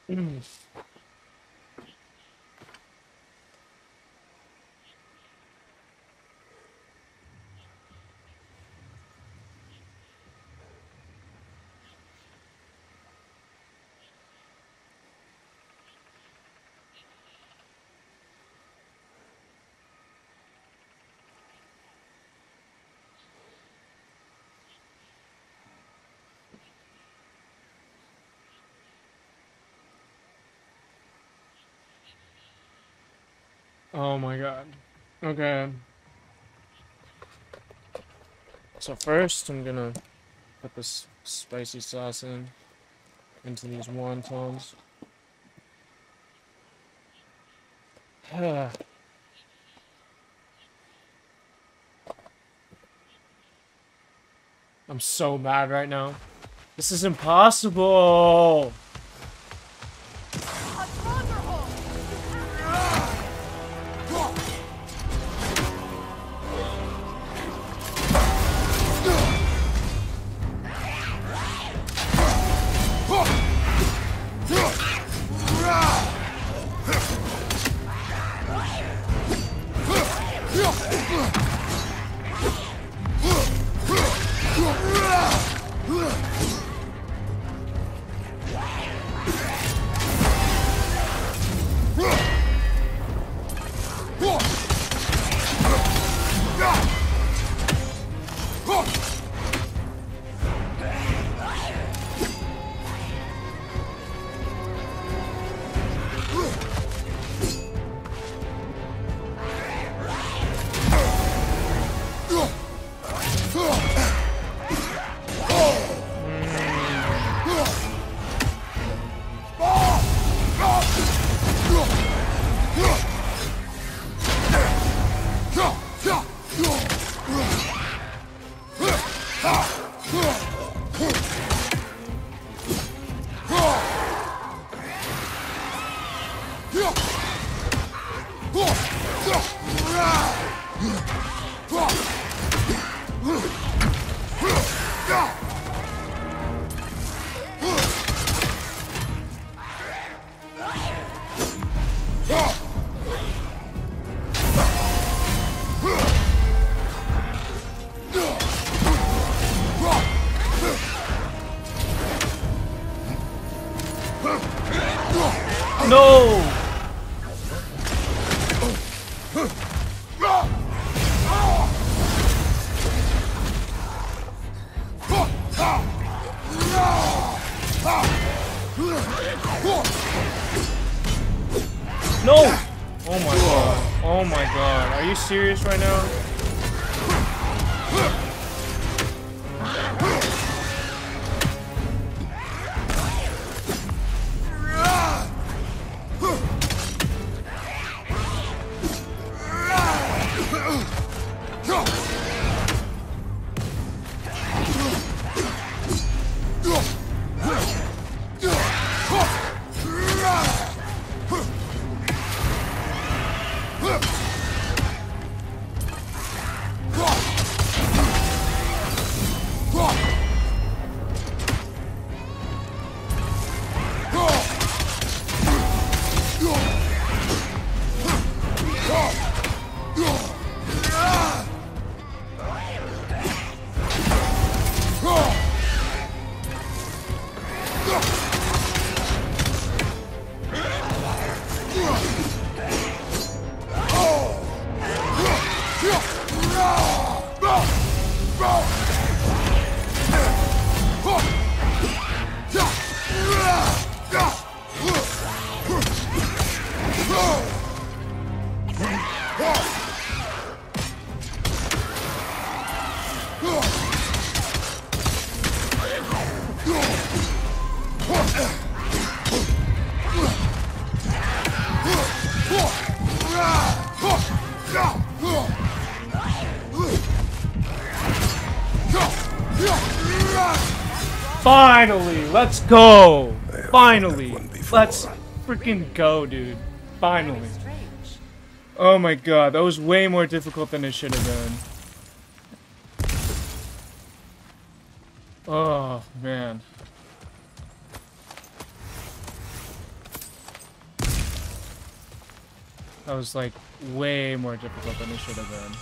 Oh my god. Okay. So first, I'm gonna put this spicy sauce into these wontons. I'm so mad right now. This is impossible! No! No! Oh my god. Oh my god. Are you serious right now? Finally! Let's go! Finally! Let's freaking go, dude. Finally. Oh my god, that was way more difficult than it should have been. Oh, man. That was like way more difficult than it should have been.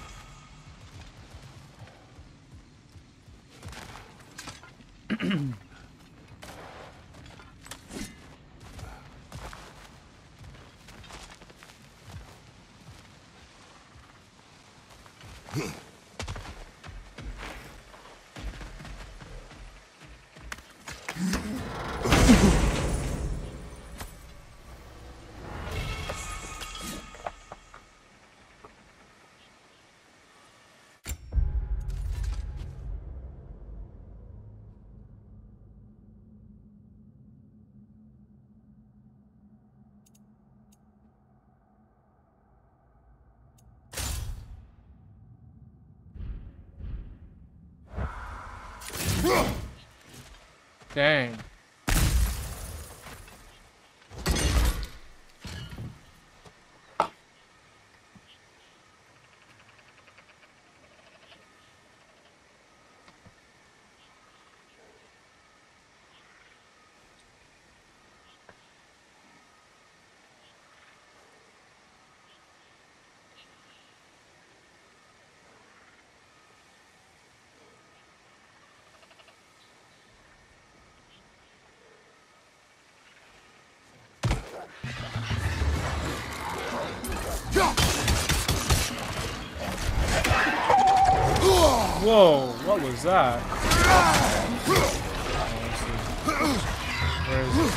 Dang. Whoa, what was that? Where is it?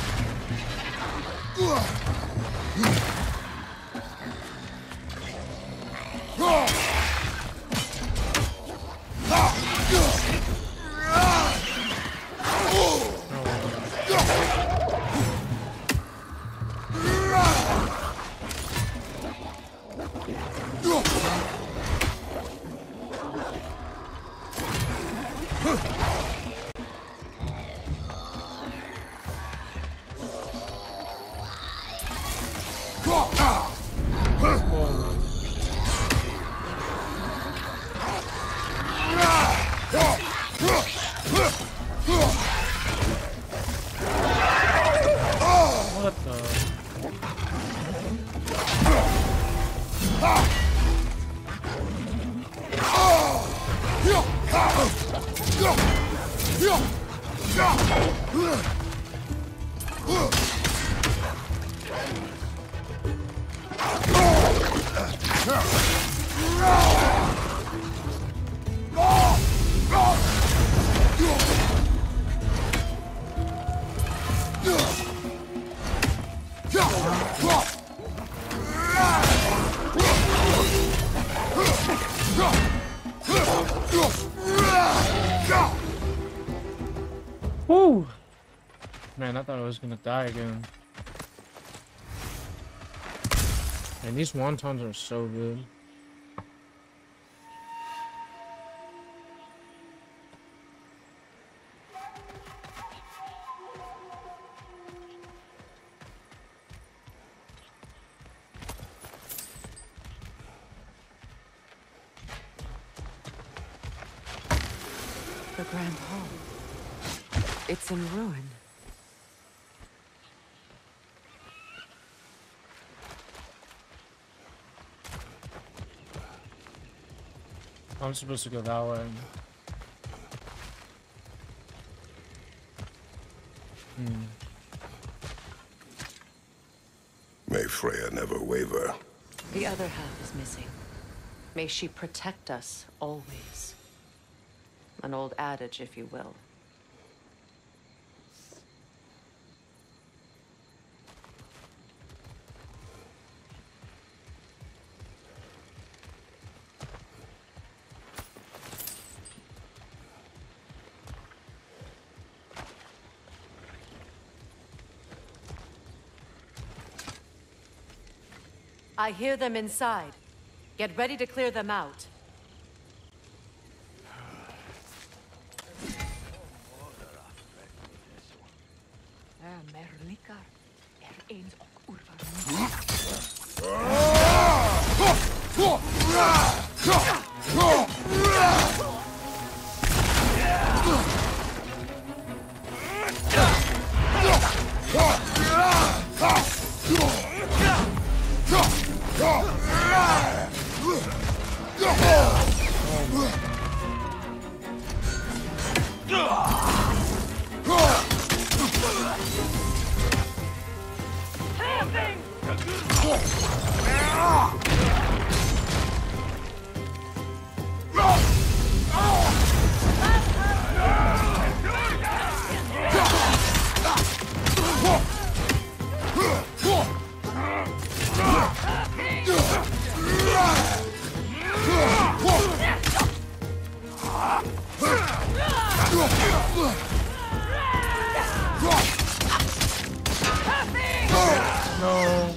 What the? Woo! Man, I thought I was gonna die again. And these wontons are so good. The Grand Hall. It's in ruin. I'm supposed to go that way. May Freya never waver. The other half is missing. May she protect us always. An old adage, if you will. I hear them inside. Get ready to clear them out. No.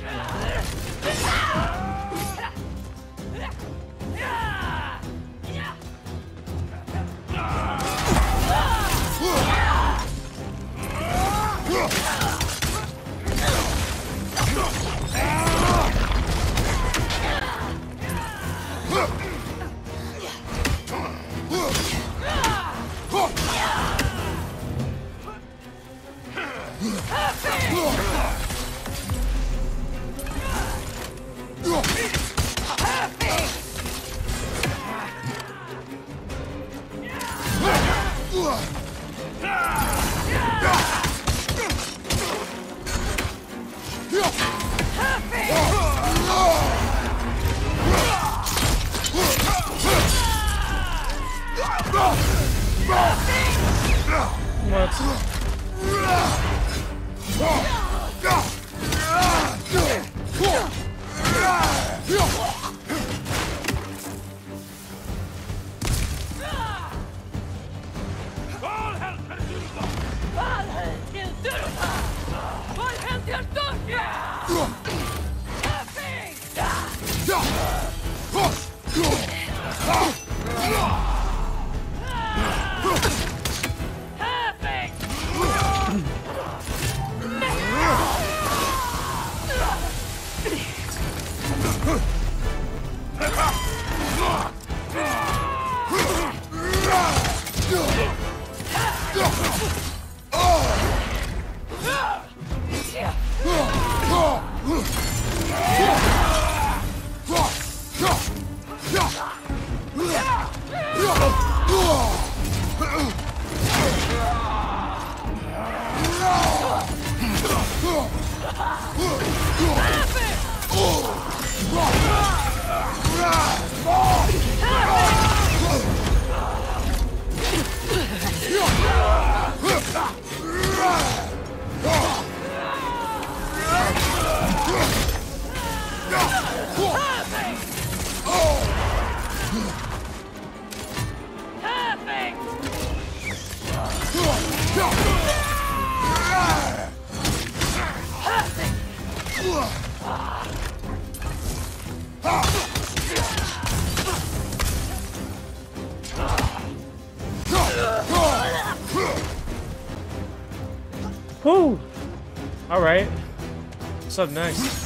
Whew. All right. What's up next?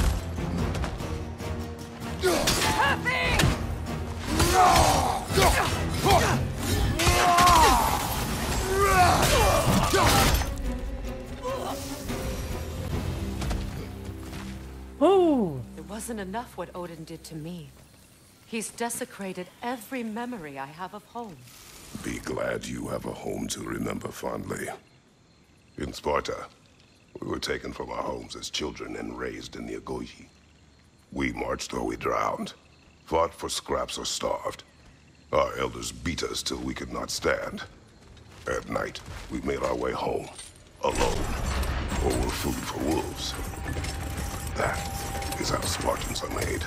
Whew. It wasn't enough what Odin did to me. He's desecrated every memory I have of home. Be glad you have a home to remember fondly. In Sparta, we were taken from our homes as children and raised in the Agogi. We marched or we drowned, fought for scraps or starved. Our elders beat us till we could not stand. At night, we made our way home, alone, or were food for wolves. That is how Spartans are made.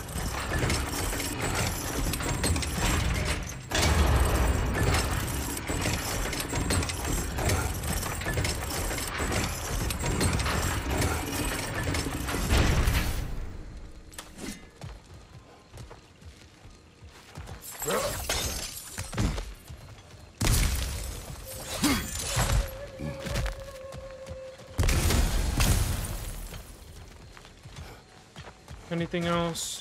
Anything else?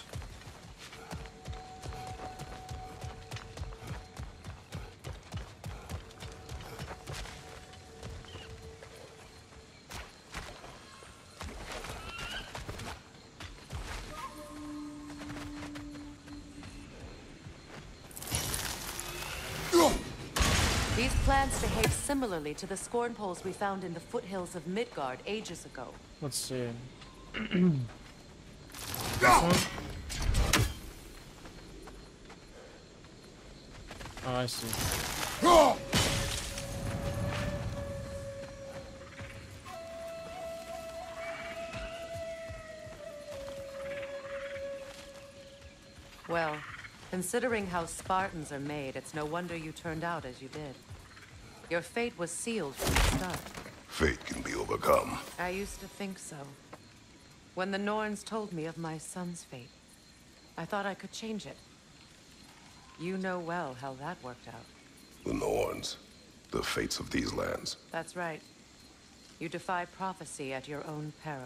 These plants behave similarly to the scorn poles we found in the foothills of Midgard ages ago. Let's see. This one? Oh, I see. Well, considering how Spartans are made, it's no wonder you turned out as you did. Your fate was sealed from the start. Fate can be overcome. I used to think so. When the Norns told me of my son's fate, I thought I could change it. You know well how that worked out. The Norns. The fates of these lands. That's right. You defy prophecy at your own peril.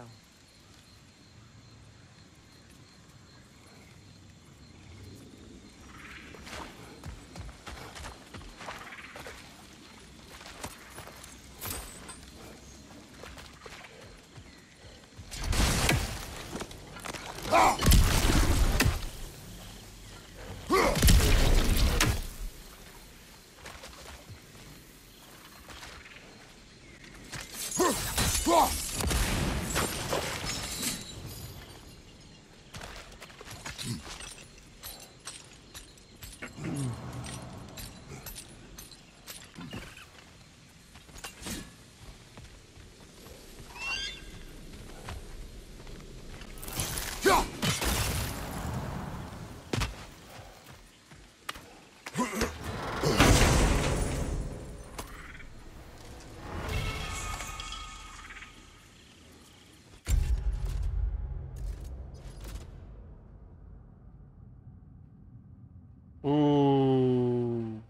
Ooh.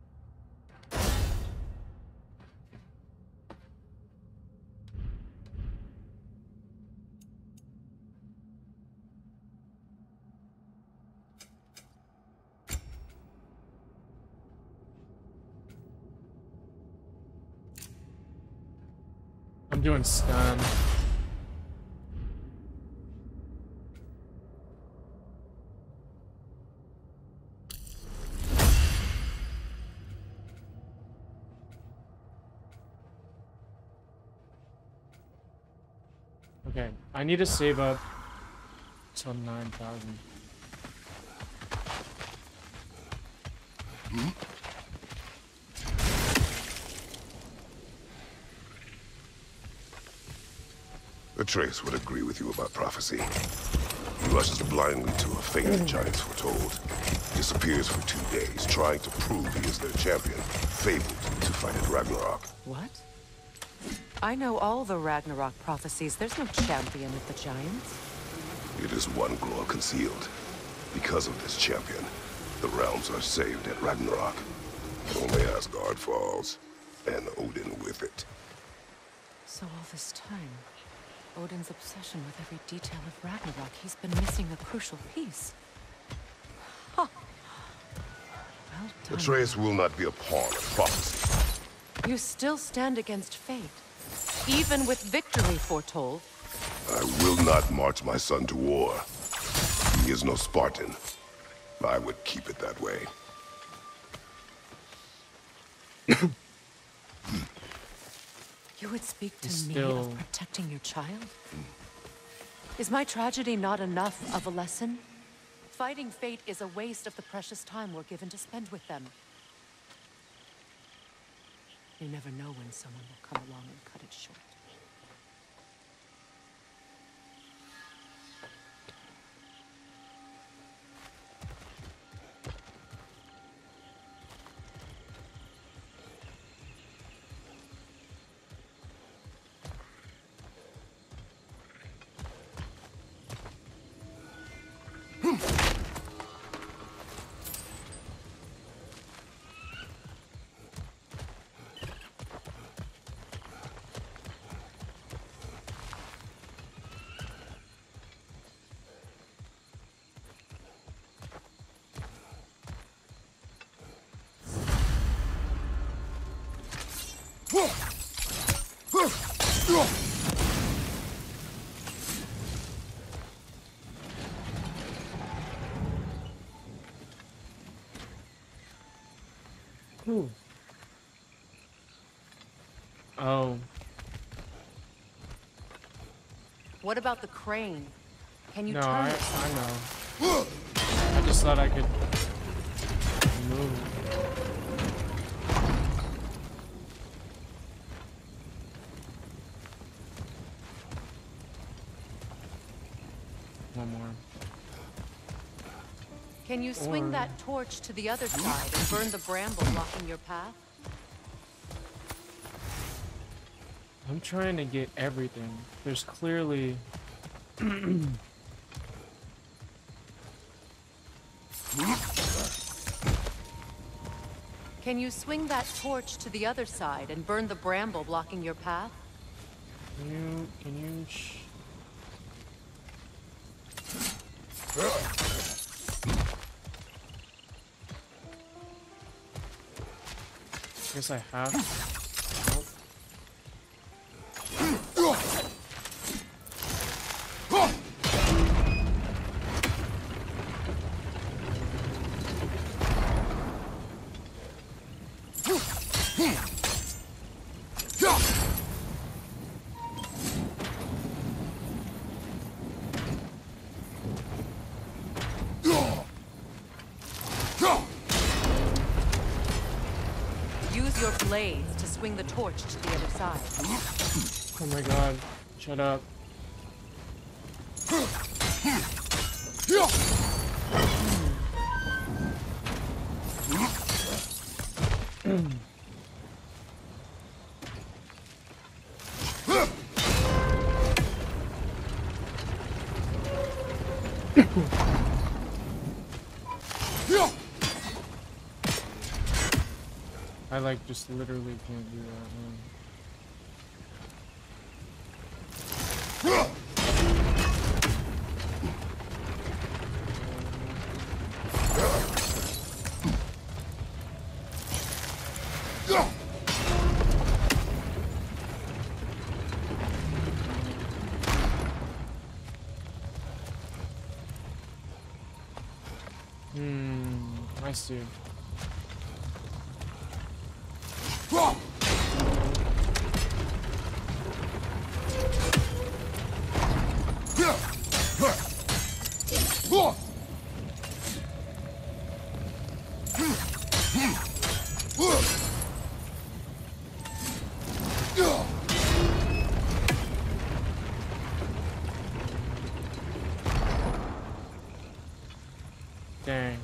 I'm doing stun. Okay, I need to save up till 9,000. Atreus would agree with you about prophecy. He rushes blindly to a fate the giants foretold. Disappears for 2 days, trying to prove he is their champion, fabled to fight at Ragnarok. What? I know all the Ragnarok prophecies. There's no champion of the giants. It is one glow concealed. Because of this champion, the realms are saved at Ragnarok. Only Asgard falls, and Odin with it. So all this time, Odin's obsession with every detail of Ragnarok, he's been missing a crucial piece. Huh. Well done. Atreus will not be a pawn of prophecy. You still stand against fate, even with victory foretold. I will not march my son to war. He is no Spartan. I would keep it that way. You would speak to me Still... of protecting your child? Is my tragedy not enough of a lesson? Fighting fate is a waste of the precious time we're given to spend with them. You never know when someone will come along and cut it short. Ooh. Oh. What about the crane? Can you No, turn I it? know. I just thought I could move. One more. Can you swing that torch to the other side and burn the bramble blocking your path? I'm trying to get everything. There's clearly... Can you swing that torch to the other side and burn the bramble blocking your path? Can you guess I have. Nope. Use your blades to swing the torch to the other side. Oh my god. Shut up. I like just literally can't do that, man. Nice dude. Dang.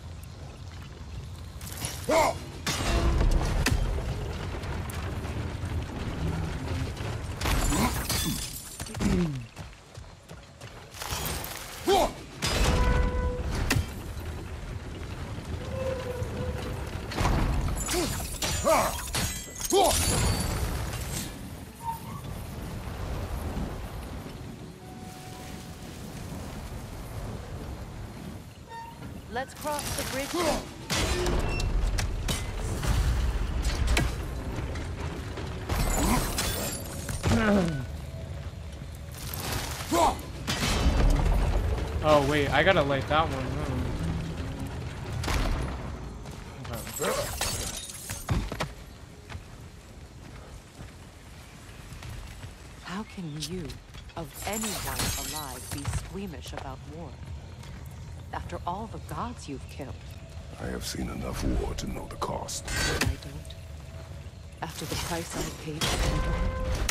Let's cross the bridge. Oh wait, I gotta light that one. Okay. How can you, of anyone alive, be squeamish about war? After all the gods you've killed. I have seen enough war to know the cost. I don't. After the price I paid for freedom.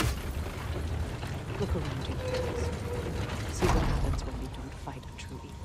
Look around you. See what happens when we don't fight a true evil.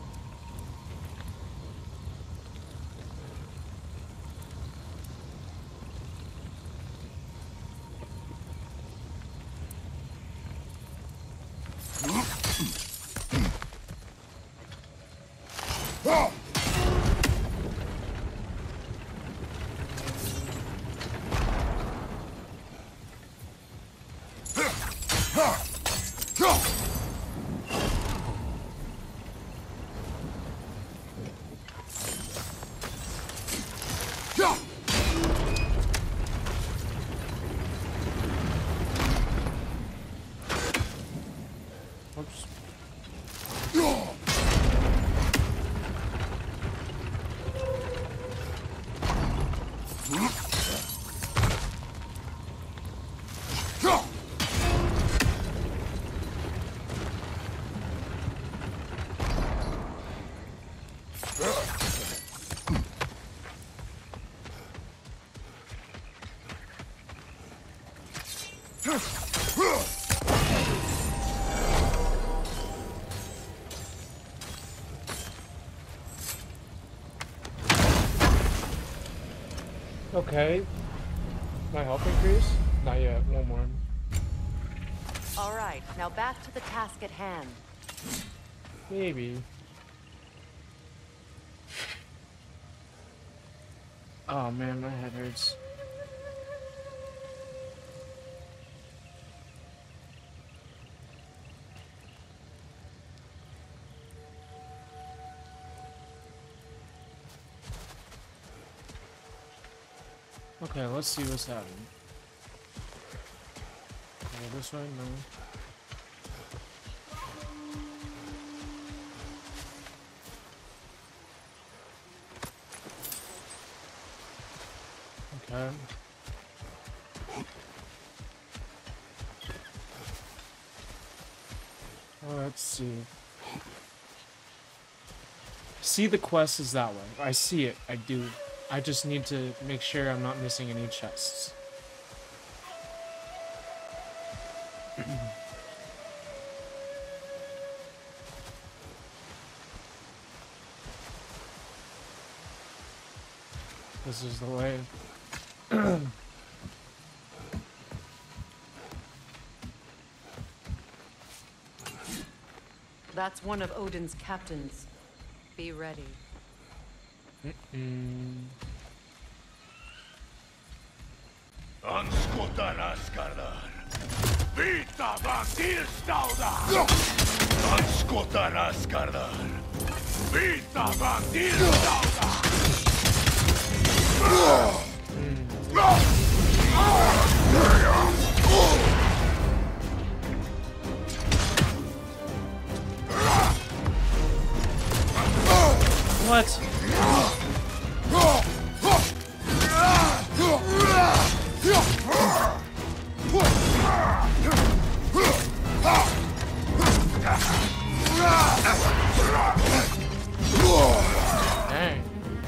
Oops. Okay. My health increase? Not yet. One more. All right, now back to the task at hand. Maybe. Oh man, my head hurts. Okay, let's see what's happening. Okay, this way, no. Okay. Let's see. See, the quest is that way. I see it. I do. I just need to make sure I'm not missing any chests. This is the way. That's one of Odin's captains. Be ready. Anskutan Askardar. Vita Vantilstauda. Anskutan Askardar. Vita Vantilstauda. What? Dang.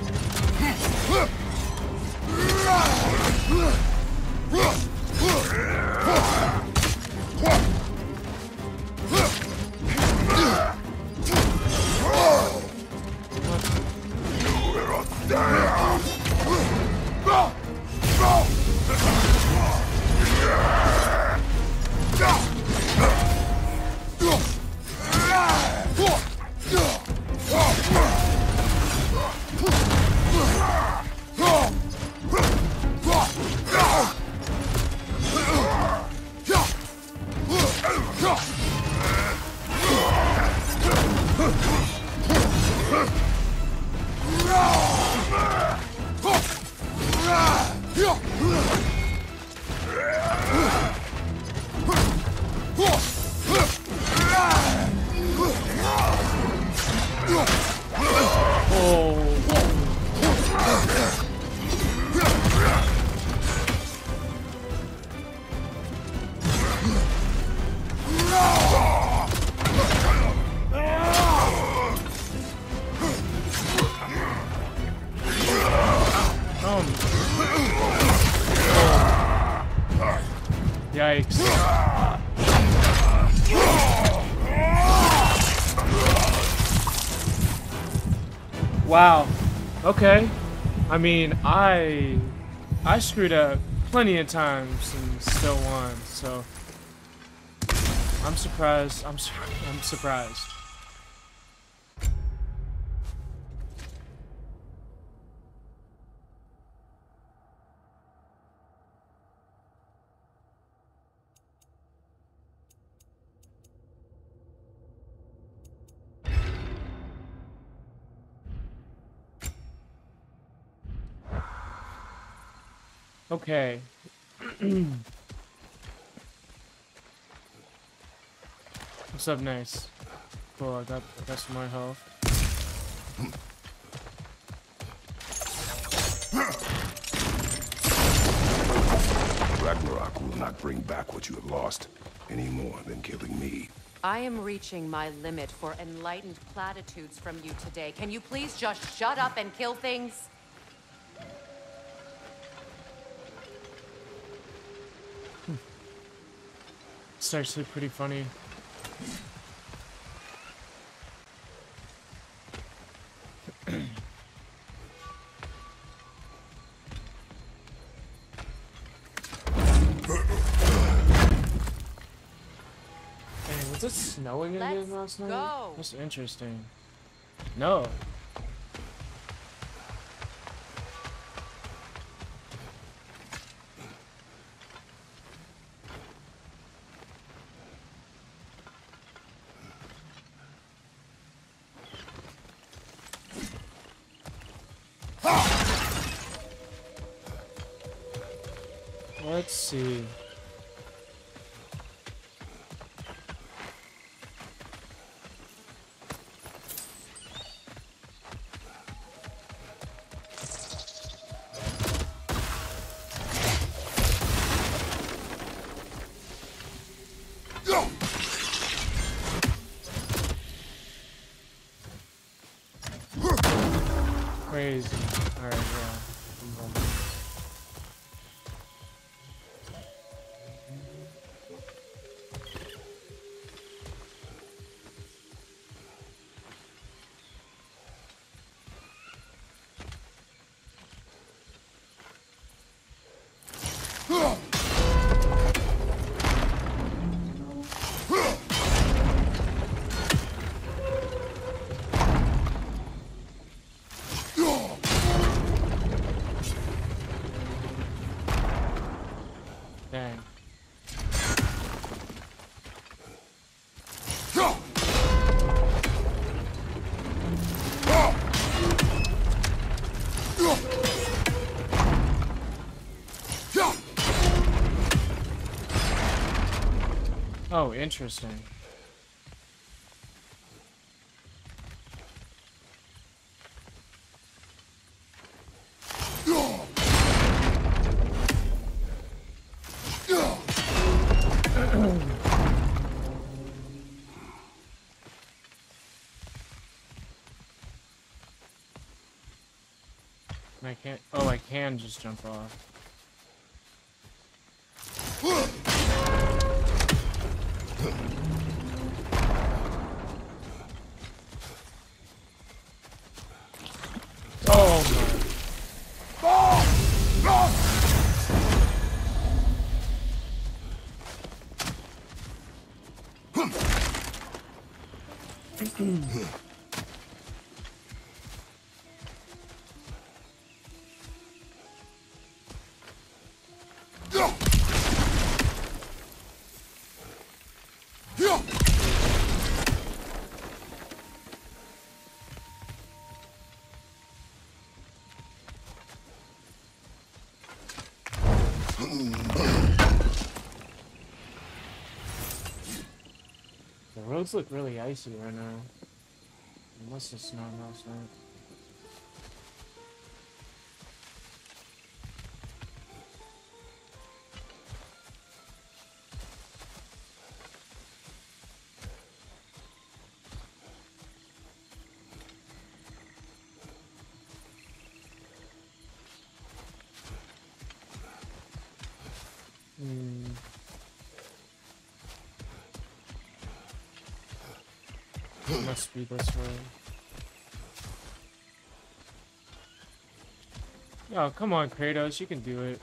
Yikes. Wow. Okay. I mean, I screwed up plenty of times and still won, so I'm surprised. I'm surprised. Okay. What's up next? Cool, I got some more health. Ragnarok will not bring back what you have lost, any more than killing me. I am reaching my limit for enlightened platitudes from you today. Can you please just shut up and kill things? It's actually pretty funny. Was it snowing again Let's last night? go. That's interesting. No. Let's see. Crazy. Alright, yeah. Dang. Oh, interesting. And I can't. Oh, I can just jump off. Oh my. The roads look really icy right now. It must have snowed last night. Must be this way. Oh, come on, Kratos, you can do it.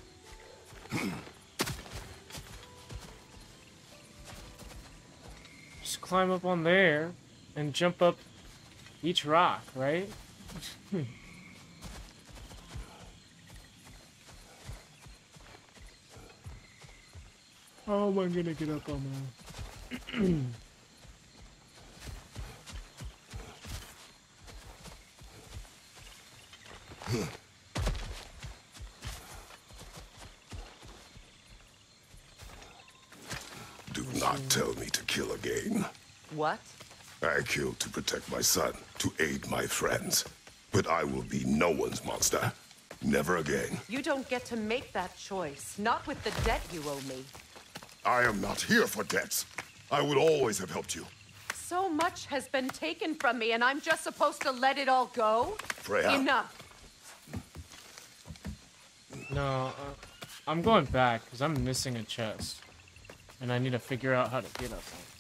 Just climb up on there and jump up each rock, right? How am I gonna get up on that? Do not tell me to kill again. What? I killed to protect my son, to aid my friends. But I will be no one's monster. Never again. You don't get to make that choice. Not with the debt you owe me. I am not here for debts. I would always have helped you. So much has been taken from me, and I'm just supposed to let it all go? Freya. Enough. No, I'm going back because I'm missing a chest. And I need to figure out how to get up there.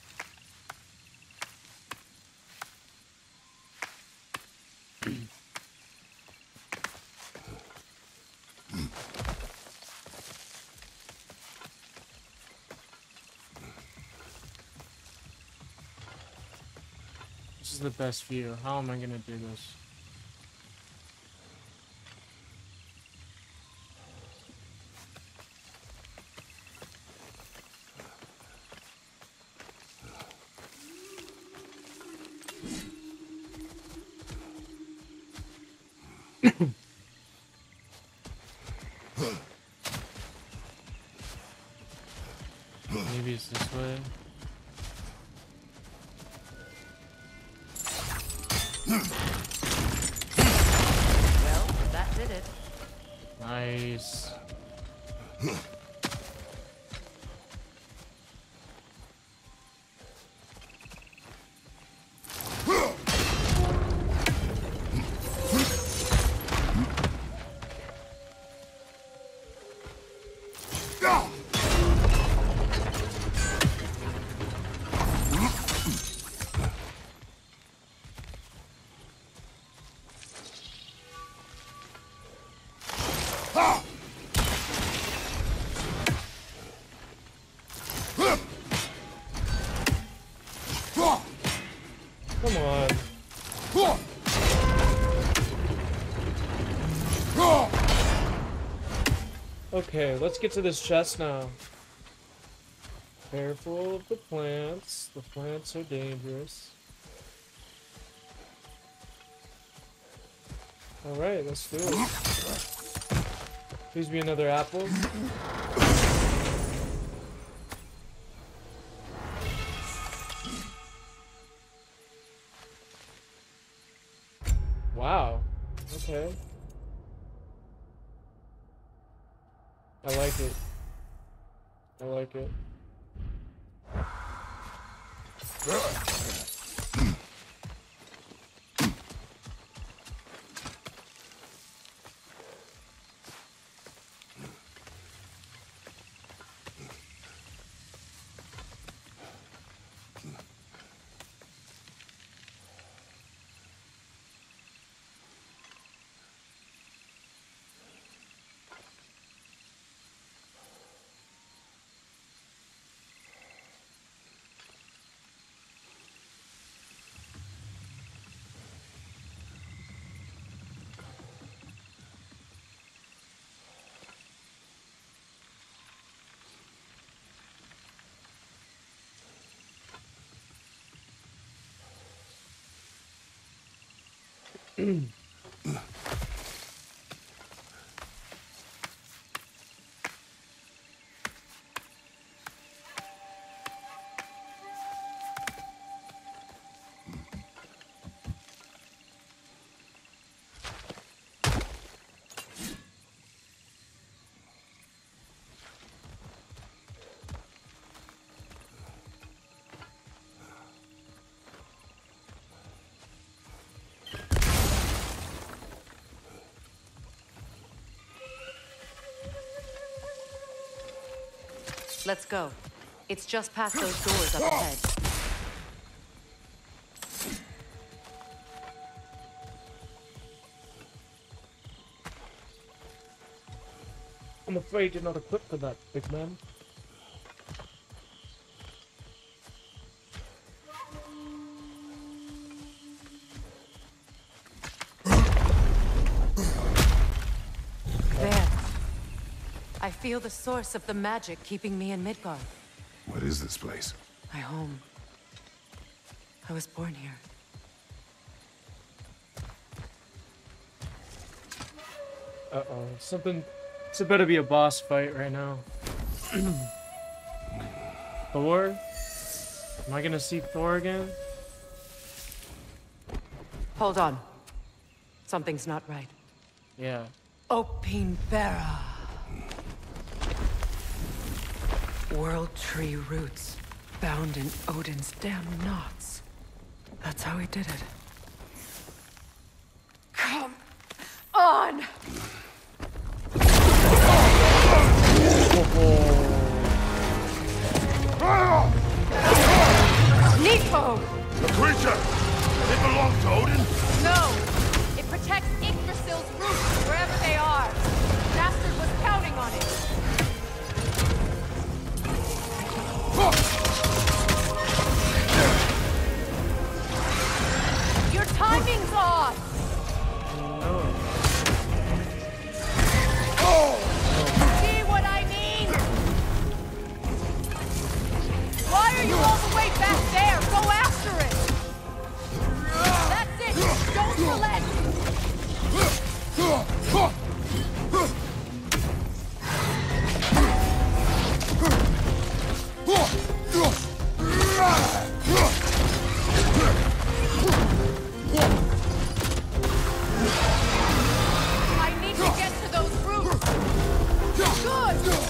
is the best view? How am I gonna do this? Maybe it's this way. Well, that did it. Nice. Come on. Okay, let's get to this chest now. Careful of the plants. The plants are dangerous. Alright, let's do it. Please be another apple. Wow. Okay. I like it. I like it. Let's go. It's just past those doors up ahead. I'm afraid you're not equipped for that, big man. There. I feel the source of the magic keeping me in Midgard. What is this place? My home. I was born here. Uh-oh. Something... It's about to be a boss fight right now. Thor? Am I gonna see Thor again? Hold on. Something's not right. Yeah. Opinbera. World tree roots, bound in Odin's damn knots. That's how he did it. Come on! Nepo! The creature! It belongs to Odin? No! It protects Yggdrasil's roots wherever they are. Bastard was counting on it.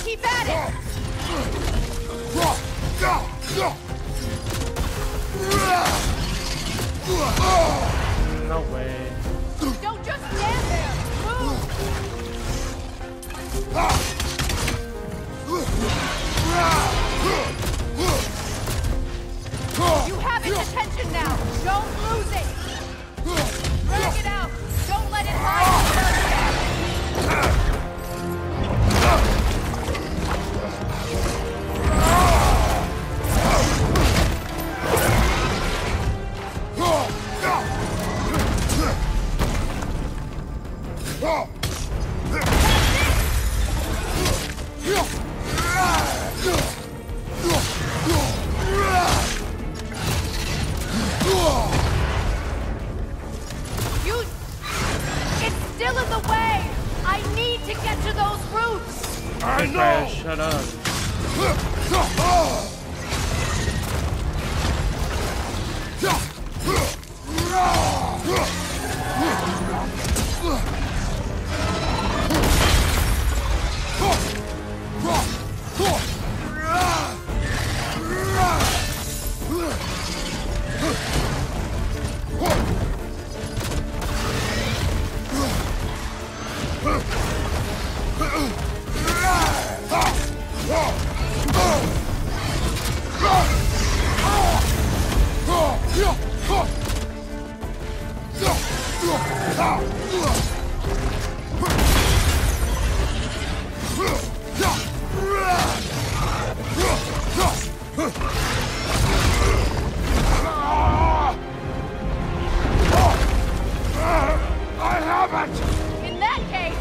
Keep at it! No way. Don't just stand there! Move! You have its attention now! Don't lose it! Drag it out! Don't let it hide! It's still in the way! I need to get to those roots! I know! Shut up. In that case...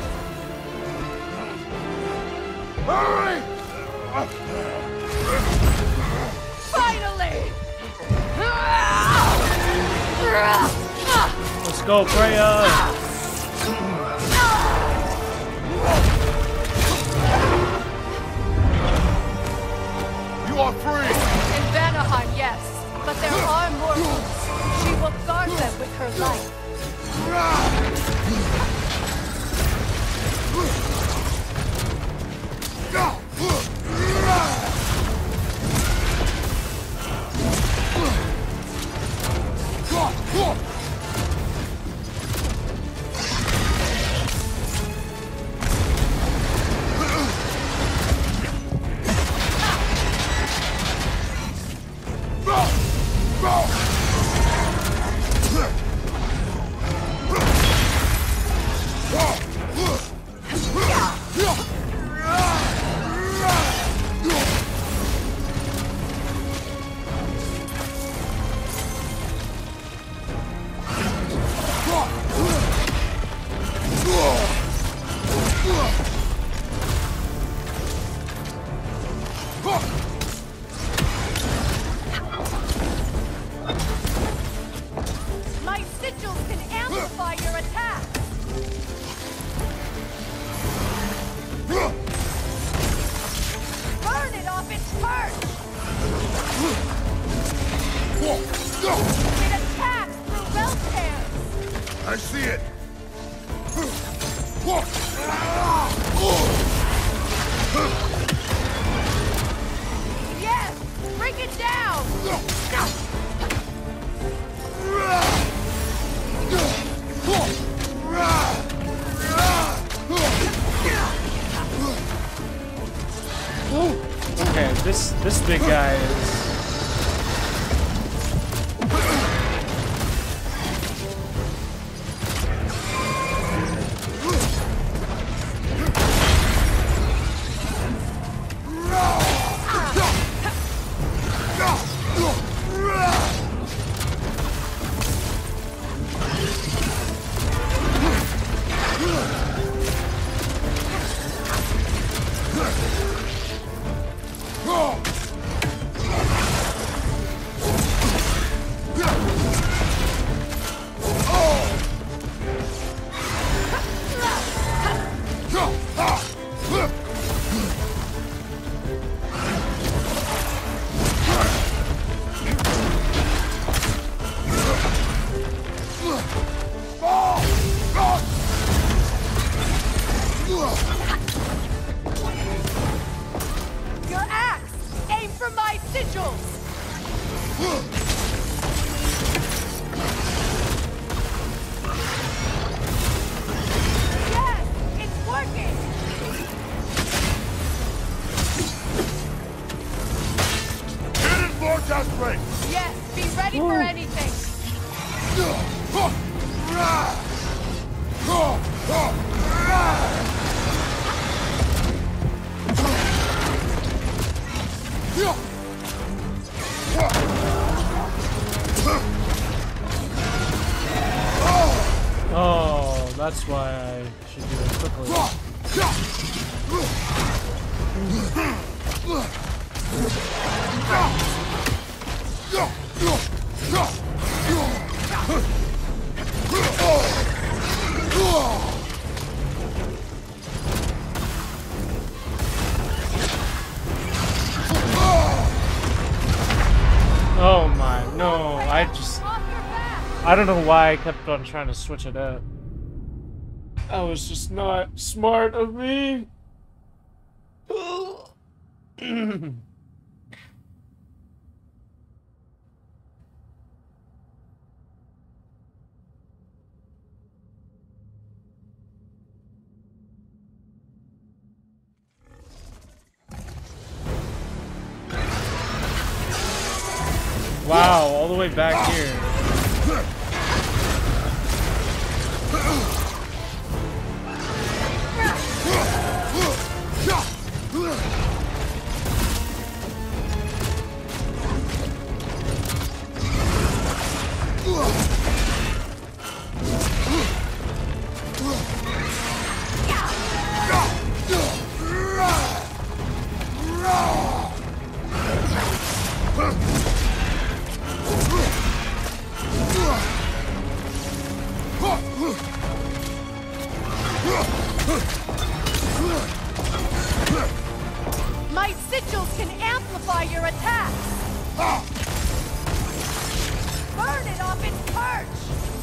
Hurry! Finally! Let's go, Freya! You are free! In Vanaheim, yes. But there are more roots. She will guard them with her life. My sigils can amplify your attack. Burn it off its perch. It attacks through belt tears. I see it! Yes, bring it down. Okay, this big guy is... sigils! Yes! It's working! Hit it, Vortex Ring! Yes, be ready for anything! Oh, that's why I should do it quickly. Oh my, no, I don't know why I kept on trying to switch it up. That was just not smart of me. Wow, all the way back here. My sigils can amplify your attacks! Burn it off its perch!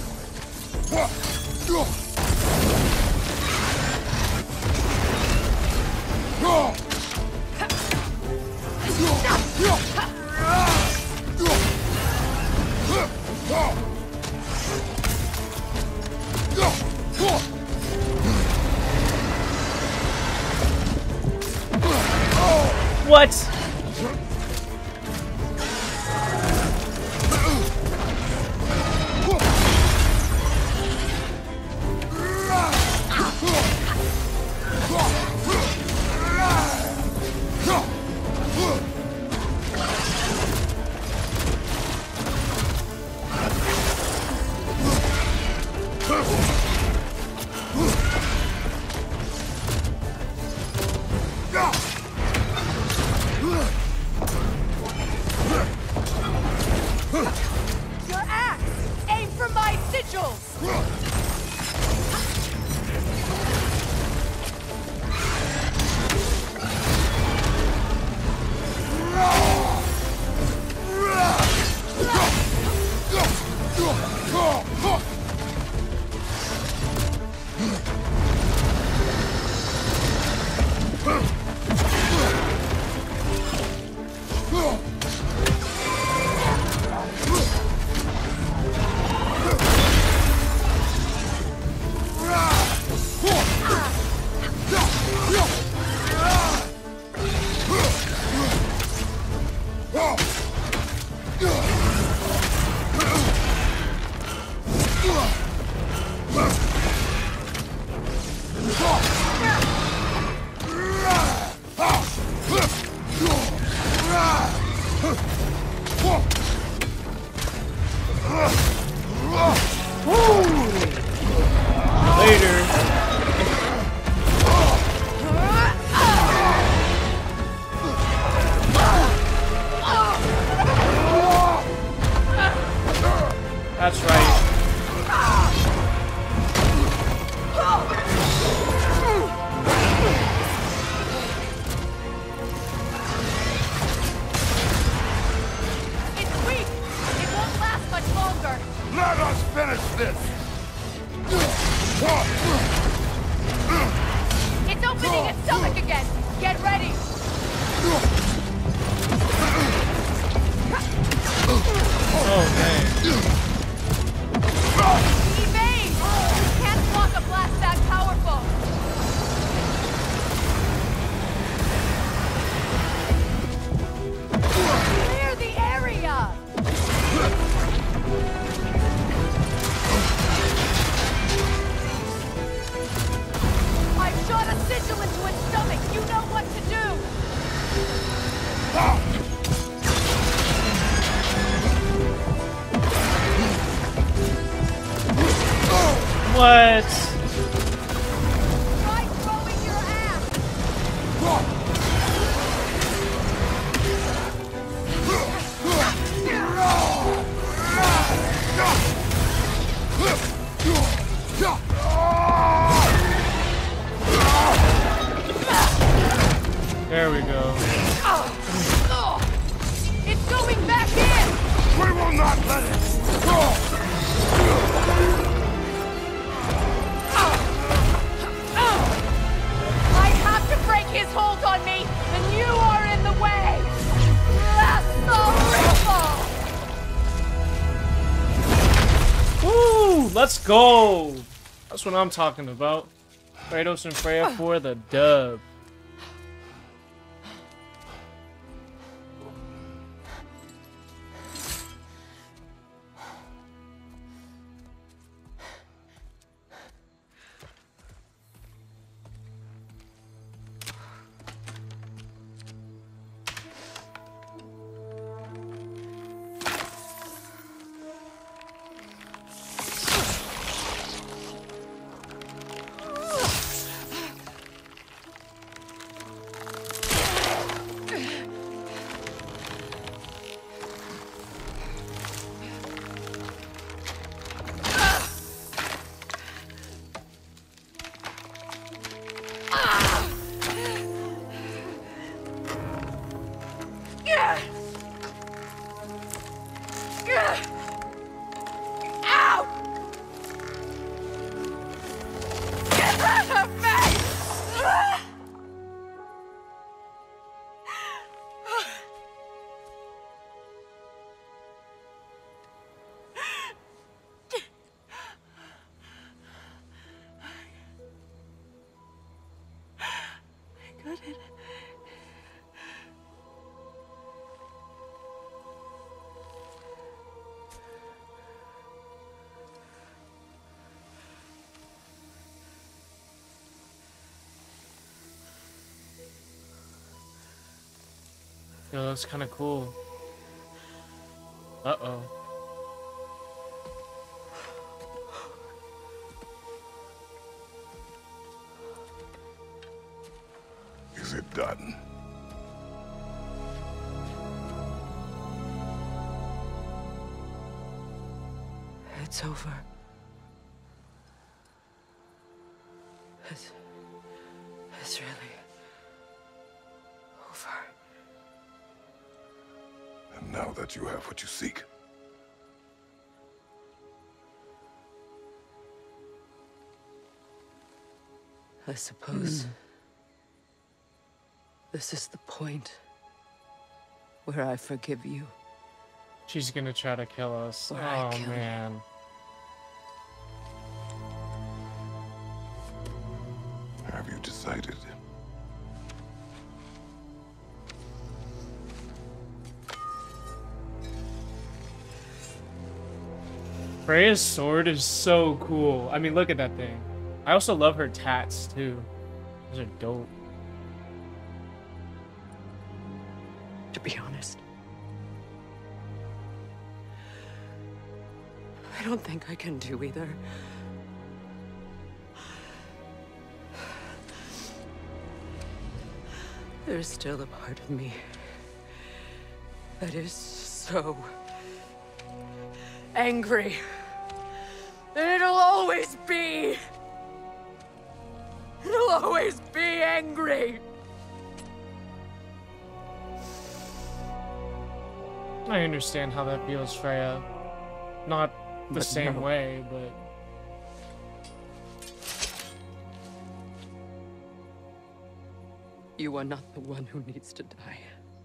What? What? Try throwing your ass. There we go. It's going back in. We will not let it! I have to break his hold on me, and you are in the way. That's the ripple. Woo! Let's go! That's what I'm talking about. Kratos and Freya for the dub. Yo, that's kind of cool. Uh-oh. Is it done? It's over. It's really over. And now that you have what you seek, I suppose this is the point where I forgive you. She's gonna try to kill us. Or I Oh, kill you. man. have you decided? Freya's sword is so cool. I mean, look at that thing. I also love her tats, too. Those are dope. To be honest, I don't think I can do either. There's still a part of me that is so angry. And it'll always be. It'll always be angry. I understand how that feels, Freya. Not the But same no. way, but... You are not the one who needs to die.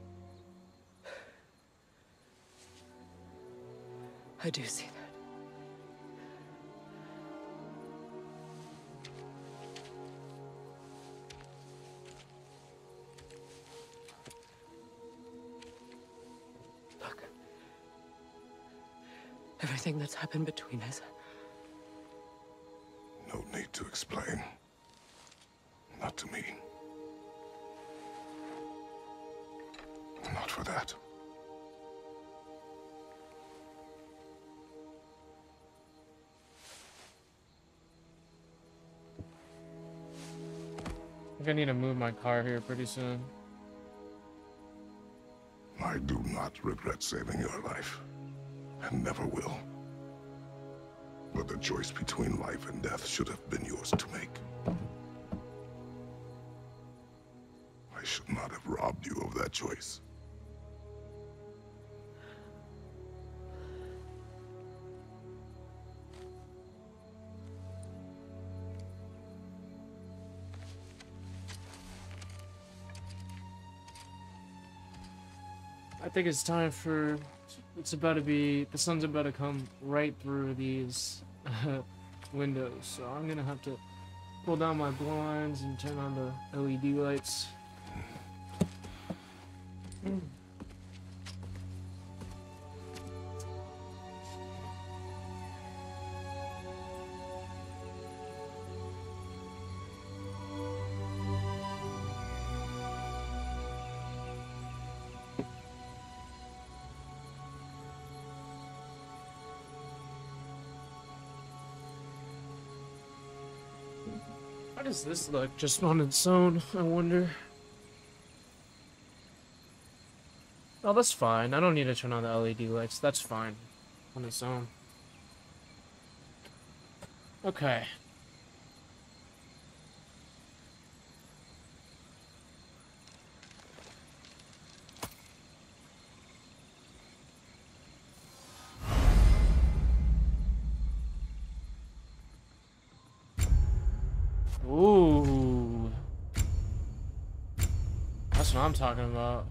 I do see that. Look. Everything that's happened between us. No need to explain. Not to me. Not for that. think I need to move my car here pretty soon. I do not regret saving your life, and never will. But the choice between life and death should have been yours to make. I should not have robbed you of that choice. I think it's time for... It's about to be... The sun's about to come right through these windows. So I'm gonna have to pull down my blinds and turn on the LED lights. How does this look just on its own, I wonder? Oh, that's fine. I don't need to turn on the LED lights. That's fine on its own. Okay. Ooh. That's what I'm talking about.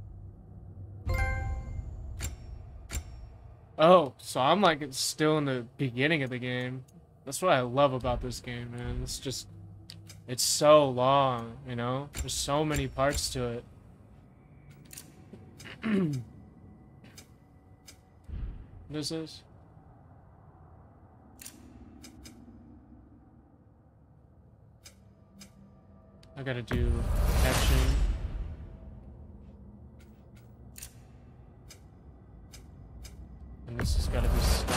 Oh, so I'm like still in the beginning of the game. That's what I love about this game, man. It's just, it's so long, you know? There's so many parts to it. This is? I gotta do action. And this has gotta be stunned.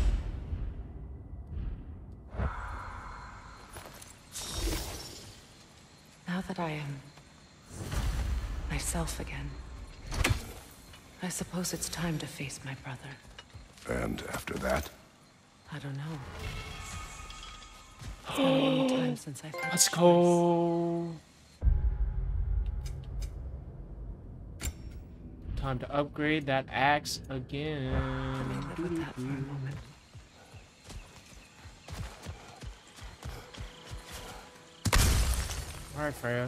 Now that I am myself again, I suppose it's time to face my brother. And after that? I don't know. It's been a long time since I've had Let's a choice. go. Time to upgrade that axe again. Let me live with that for a moment. Alright, Freya.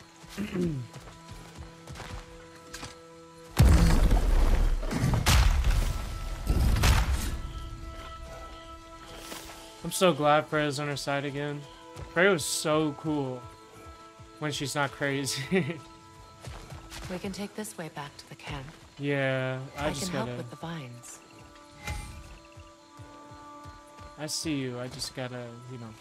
I'm so glad Freya's on her side again. Freya was so cool when she's not crazy. We can take this way back to the camp. Yeah, I can just help gotta... with the vines. I see you, I just gotta, you know...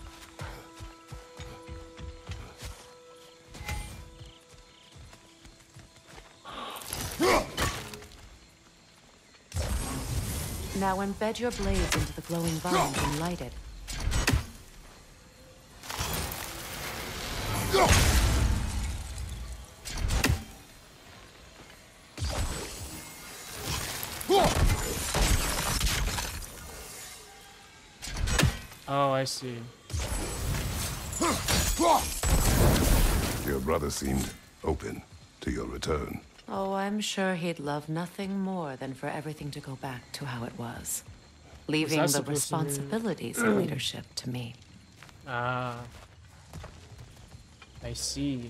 Now embed your blades into the glowing vines and light it. Oh, I see. Your brother seemed open to your return. Oh, I'm sure he'd love nothing more than for everything to go back to how it was. Leaving the supposed to mean? responsibilities of leadership to me. Ah. I see.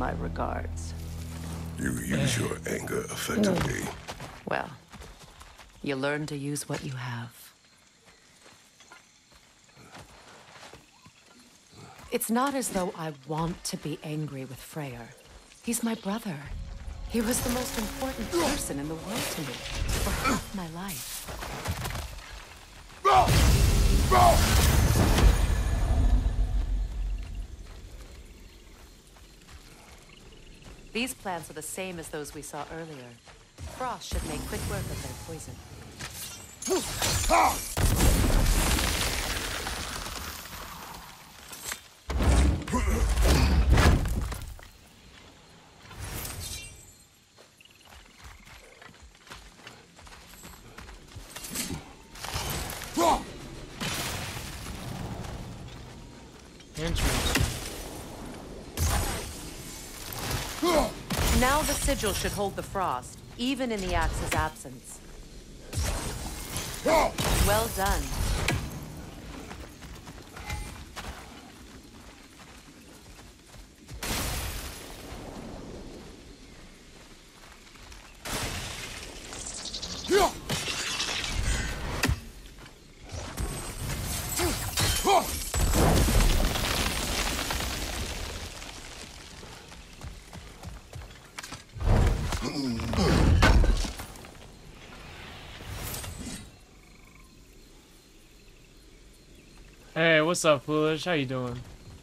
my regards. You use your anger effectively. Well, you learn to use what you have. It's not as though I want to be angry with Freyr. He's my brother. He was the most important person in the world to me for half my life. These plants are the same as those we saw earlier. Frost should make quick work of their poison. Interesting. Now the sigil should hold the frost, even in the axe's absence. Well done. Hey, what's up, Foolish? How you doing?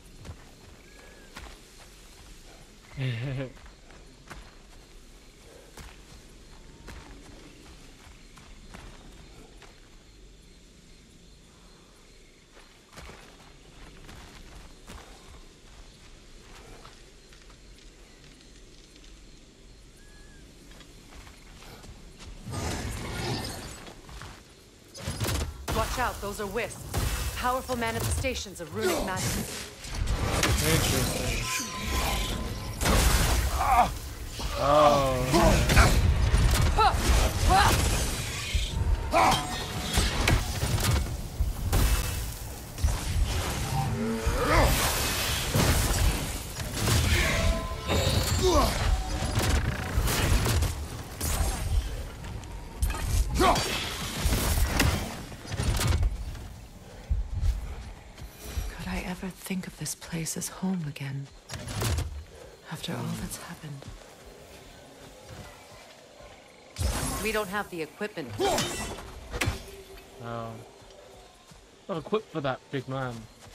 Watch out, those are wisps. Powerful manifestations of runic magic. Interesting. Oh. Think of this place as home again, after all that's happened. We don't have the equipment. Oh. Not equipped for that, big man.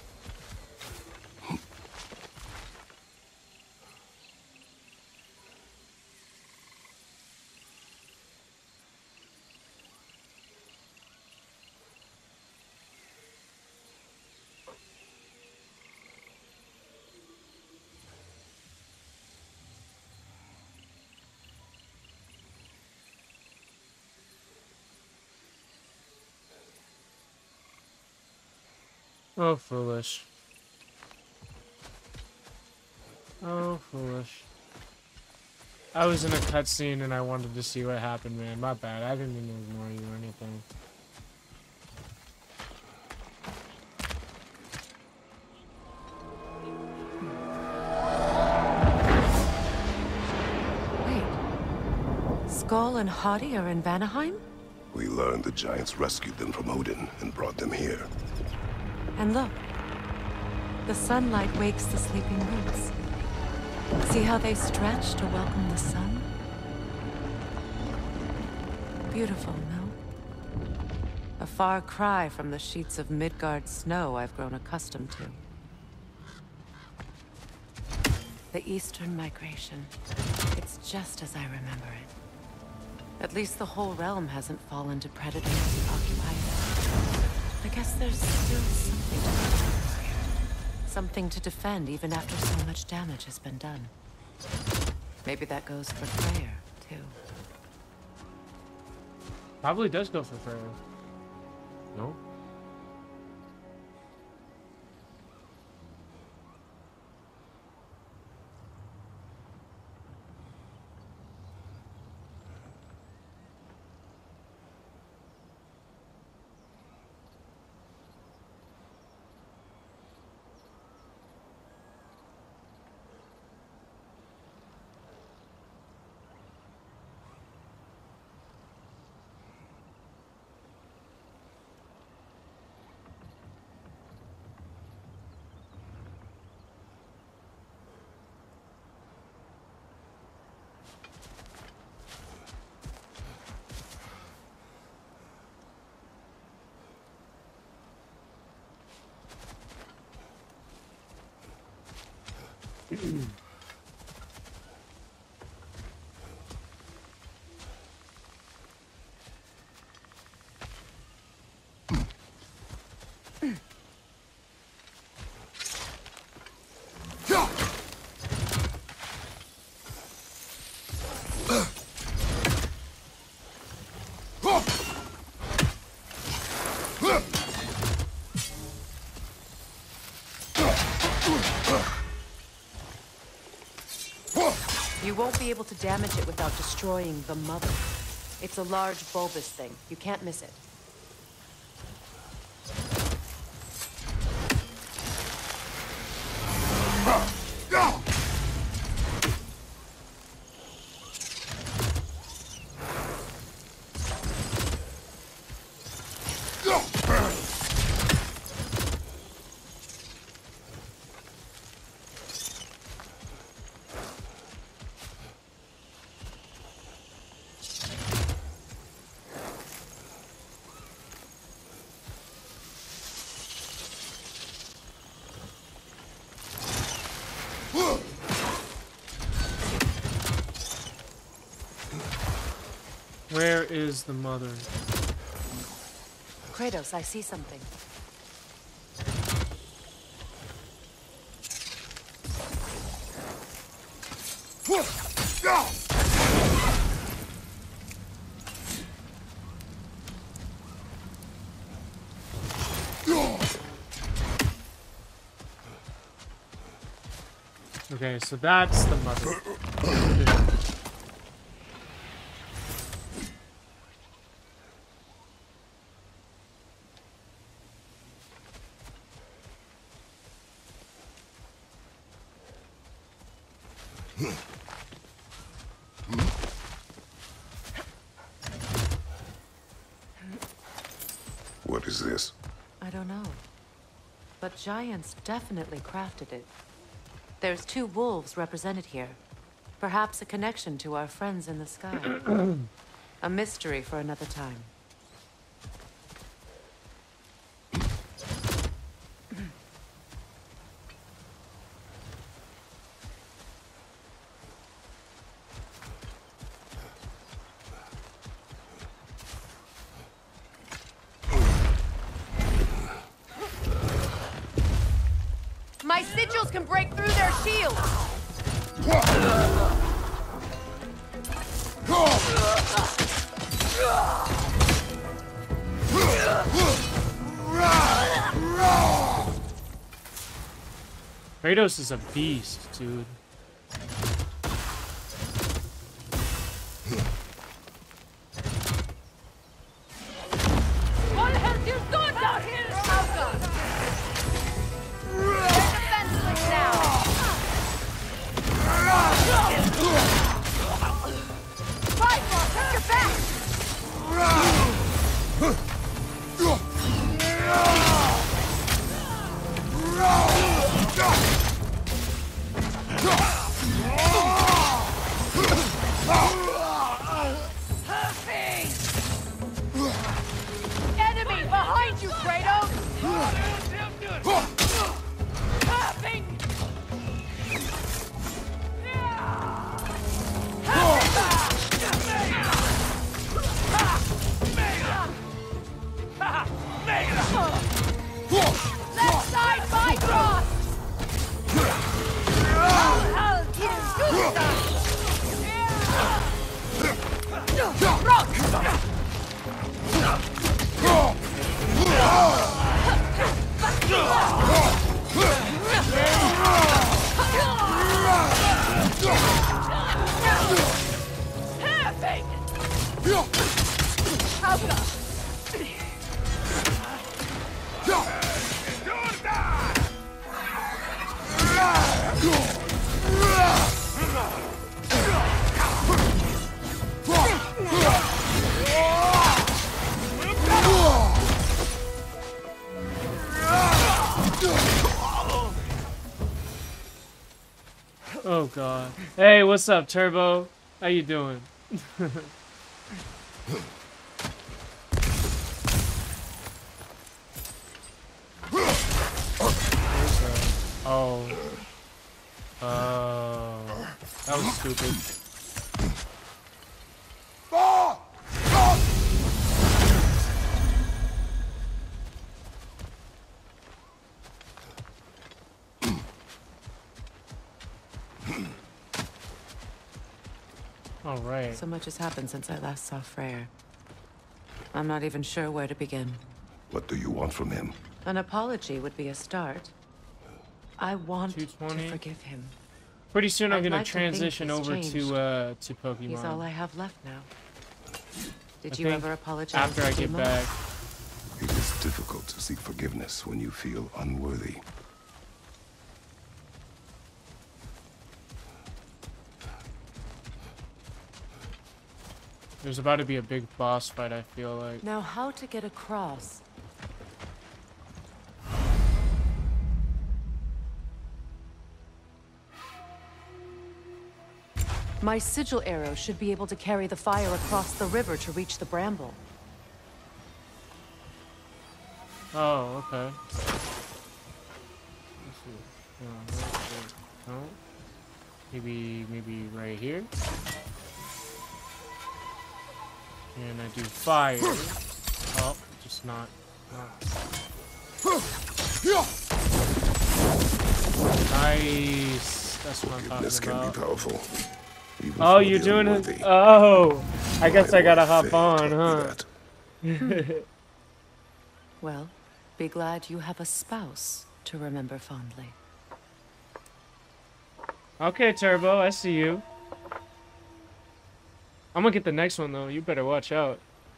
Oh, foolish. Oh, foolish. I was in a cutscene and I wanted to see what happened, man. My bad. I didn't mean to ignore you or anything. Wait. Skull and Hati are in Vanaheim? We learned the giants rescued them from Odin and brought them here. And look. The sunlight wakes the sleeping roots. See how they stretch to welcome the sun? Beautiful, no? A far cry from the sheets of Midgard snow I've grown accustomed to. The Eastern Migration. It's just as I remember it. At least the whole realm hasn't fallen to predators and occupiers. I guess there's still something to defend here. Something to defend even after so much damage has been done. Maybe that goes for Freyr, too. Probably does go for Freyr. No? You won't be able to damage it without destroying the mother. It's a large bulbous thing. You can't miss it. Where is the mother? Kratos, I see something. Okay, so that's the mother. What is this? I don't know. But giants definitely crafted it. There's 2 wolves represented here. Perhaps a connection to our friends in the sky. A mystery for another time. My sigils can break through their shields! Kratos is a beast, dude. What have you done down here, Malka? They're defenseless now! Bifrost, at your back! Enemy behind you, Kratos! Tapping! Left side, Bifrost! Oh god. Hey, what's up, Turbo? How you doing? Oh. Oh, that was stupid. All right. So much has happened since I last saw Freyr. I'm not even sure where to begin. What do you want from him? An apology would be a start. I want to 220. forgive him. Pretty soon I'm I'd gonna like to think transition he's over changed. to Pokemon. He's all I have left now. Did I you think ever apologize after to I get Demo? back. It is difficult to seek forgiveness when you feel unworthy. There's about to be a big boss fight, I feel like. Now, how to get across? My sigil arrow should be able to carry the fire across the river to reach the bramble. Oh, okay. Let's see. No. Maybe right here. And I do fire. Oh, just not. Nice. That's what I'm Forgiveness talking can be about. powerful. Even Oh, for you're the doing it. unworthy. Oh, I guess My I gotta wife, hop Faye, on, taught me huh? that. Well, be glad you have a spouse to remember fondly. Okay, Turbo, I see you. I'm gonna get the next one though. You better watch out.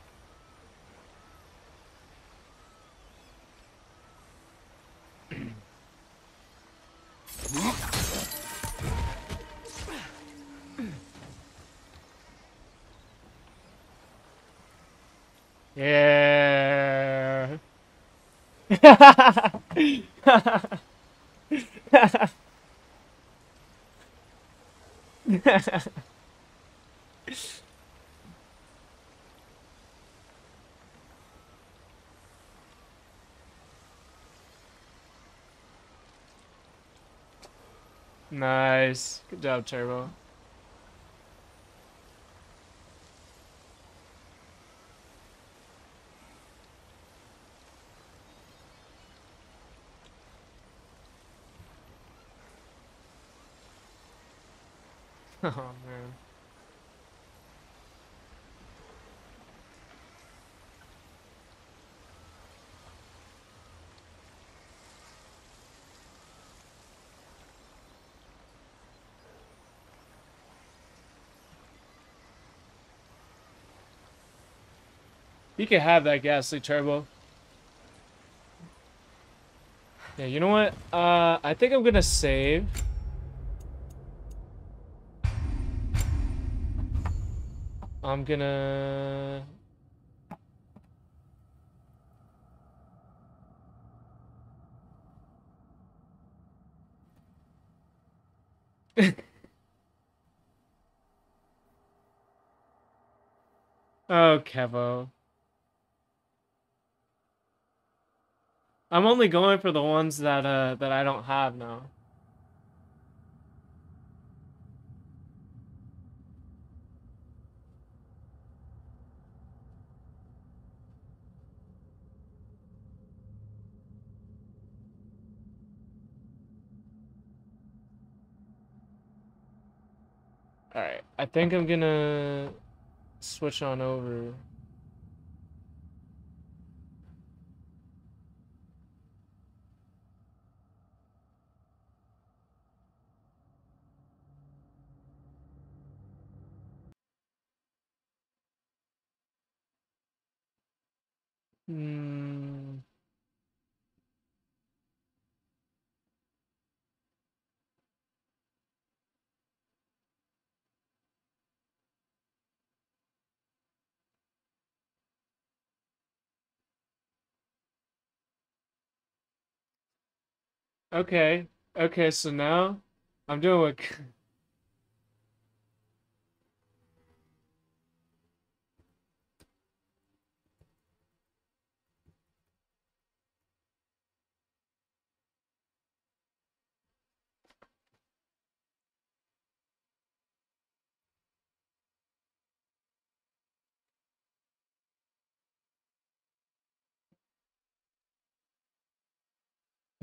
Yeah. Nice. Good job, Turbo. Oh, man. You can have that Ghastly Turbo. Yeah, you know what? I think I'm gonna save. I'm gonna... Oh, Kevo. I'm only going for the ones that I don't have now. Alright, I think I'm gonna switch on over. Hmm. Okay. Okay, so now I'm doing what...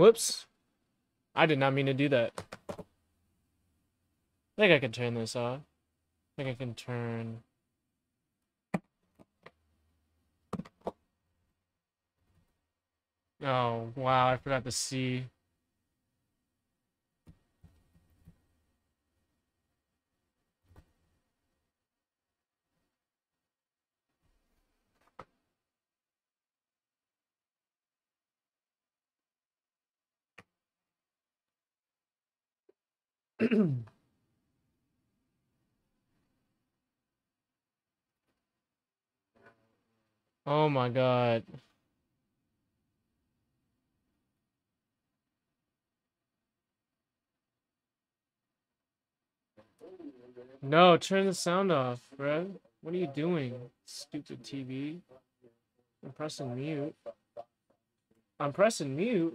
Whoops. I did not mean to do that. I think I can turn this off. I think I can turn... Oh, wow, I forgot to see. Oh my god. No, turn the sound off, bro. What are you doing? Stupid TV. I'm pressing mute. I'm pressing mute.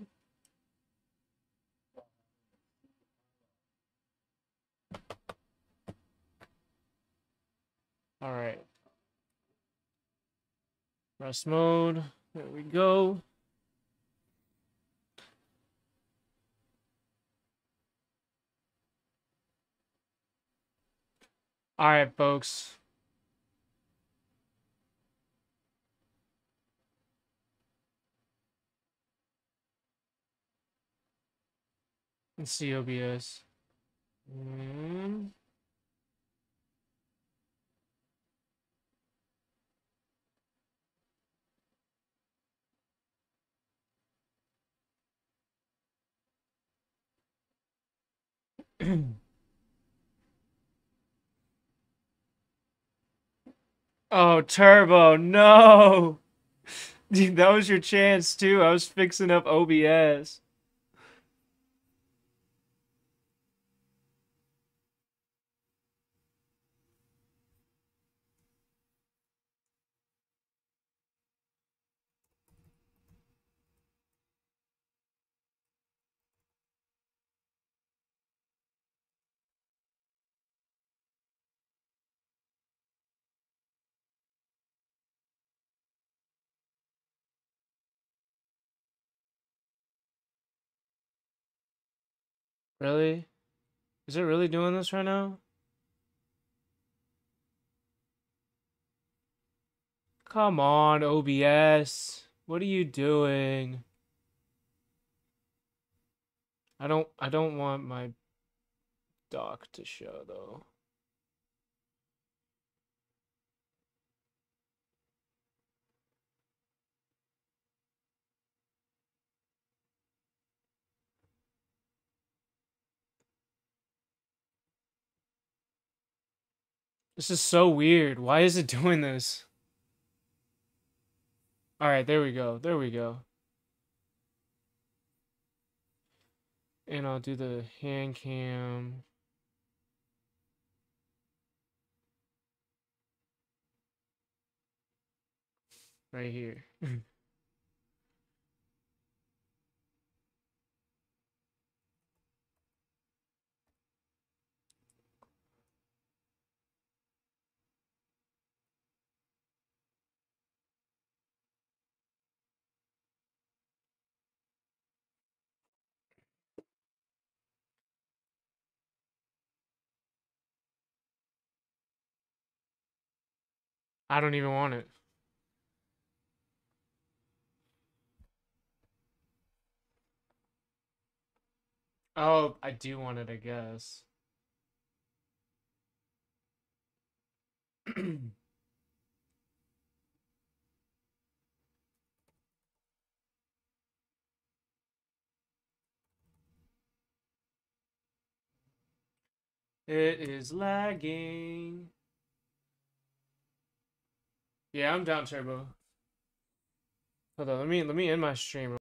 Alright. Rest mode. There we go. Alright, folks. Let's see OBS. Oh, Turbo, no! Dude, that was your chance, too. I was fixing up OBS. Really? Is it really doing this right now? Come on, OBS. What are you doing? I don't want my dock to show though. This is so weird. Why is it doing this? Alright, there we go. There we go. And I'll do the hand cam. Right here. I don't even want it. Oh, I do want it, I guess. It is lagging. Yeah, I'm down, Turbo. Hold on, let me end my stream.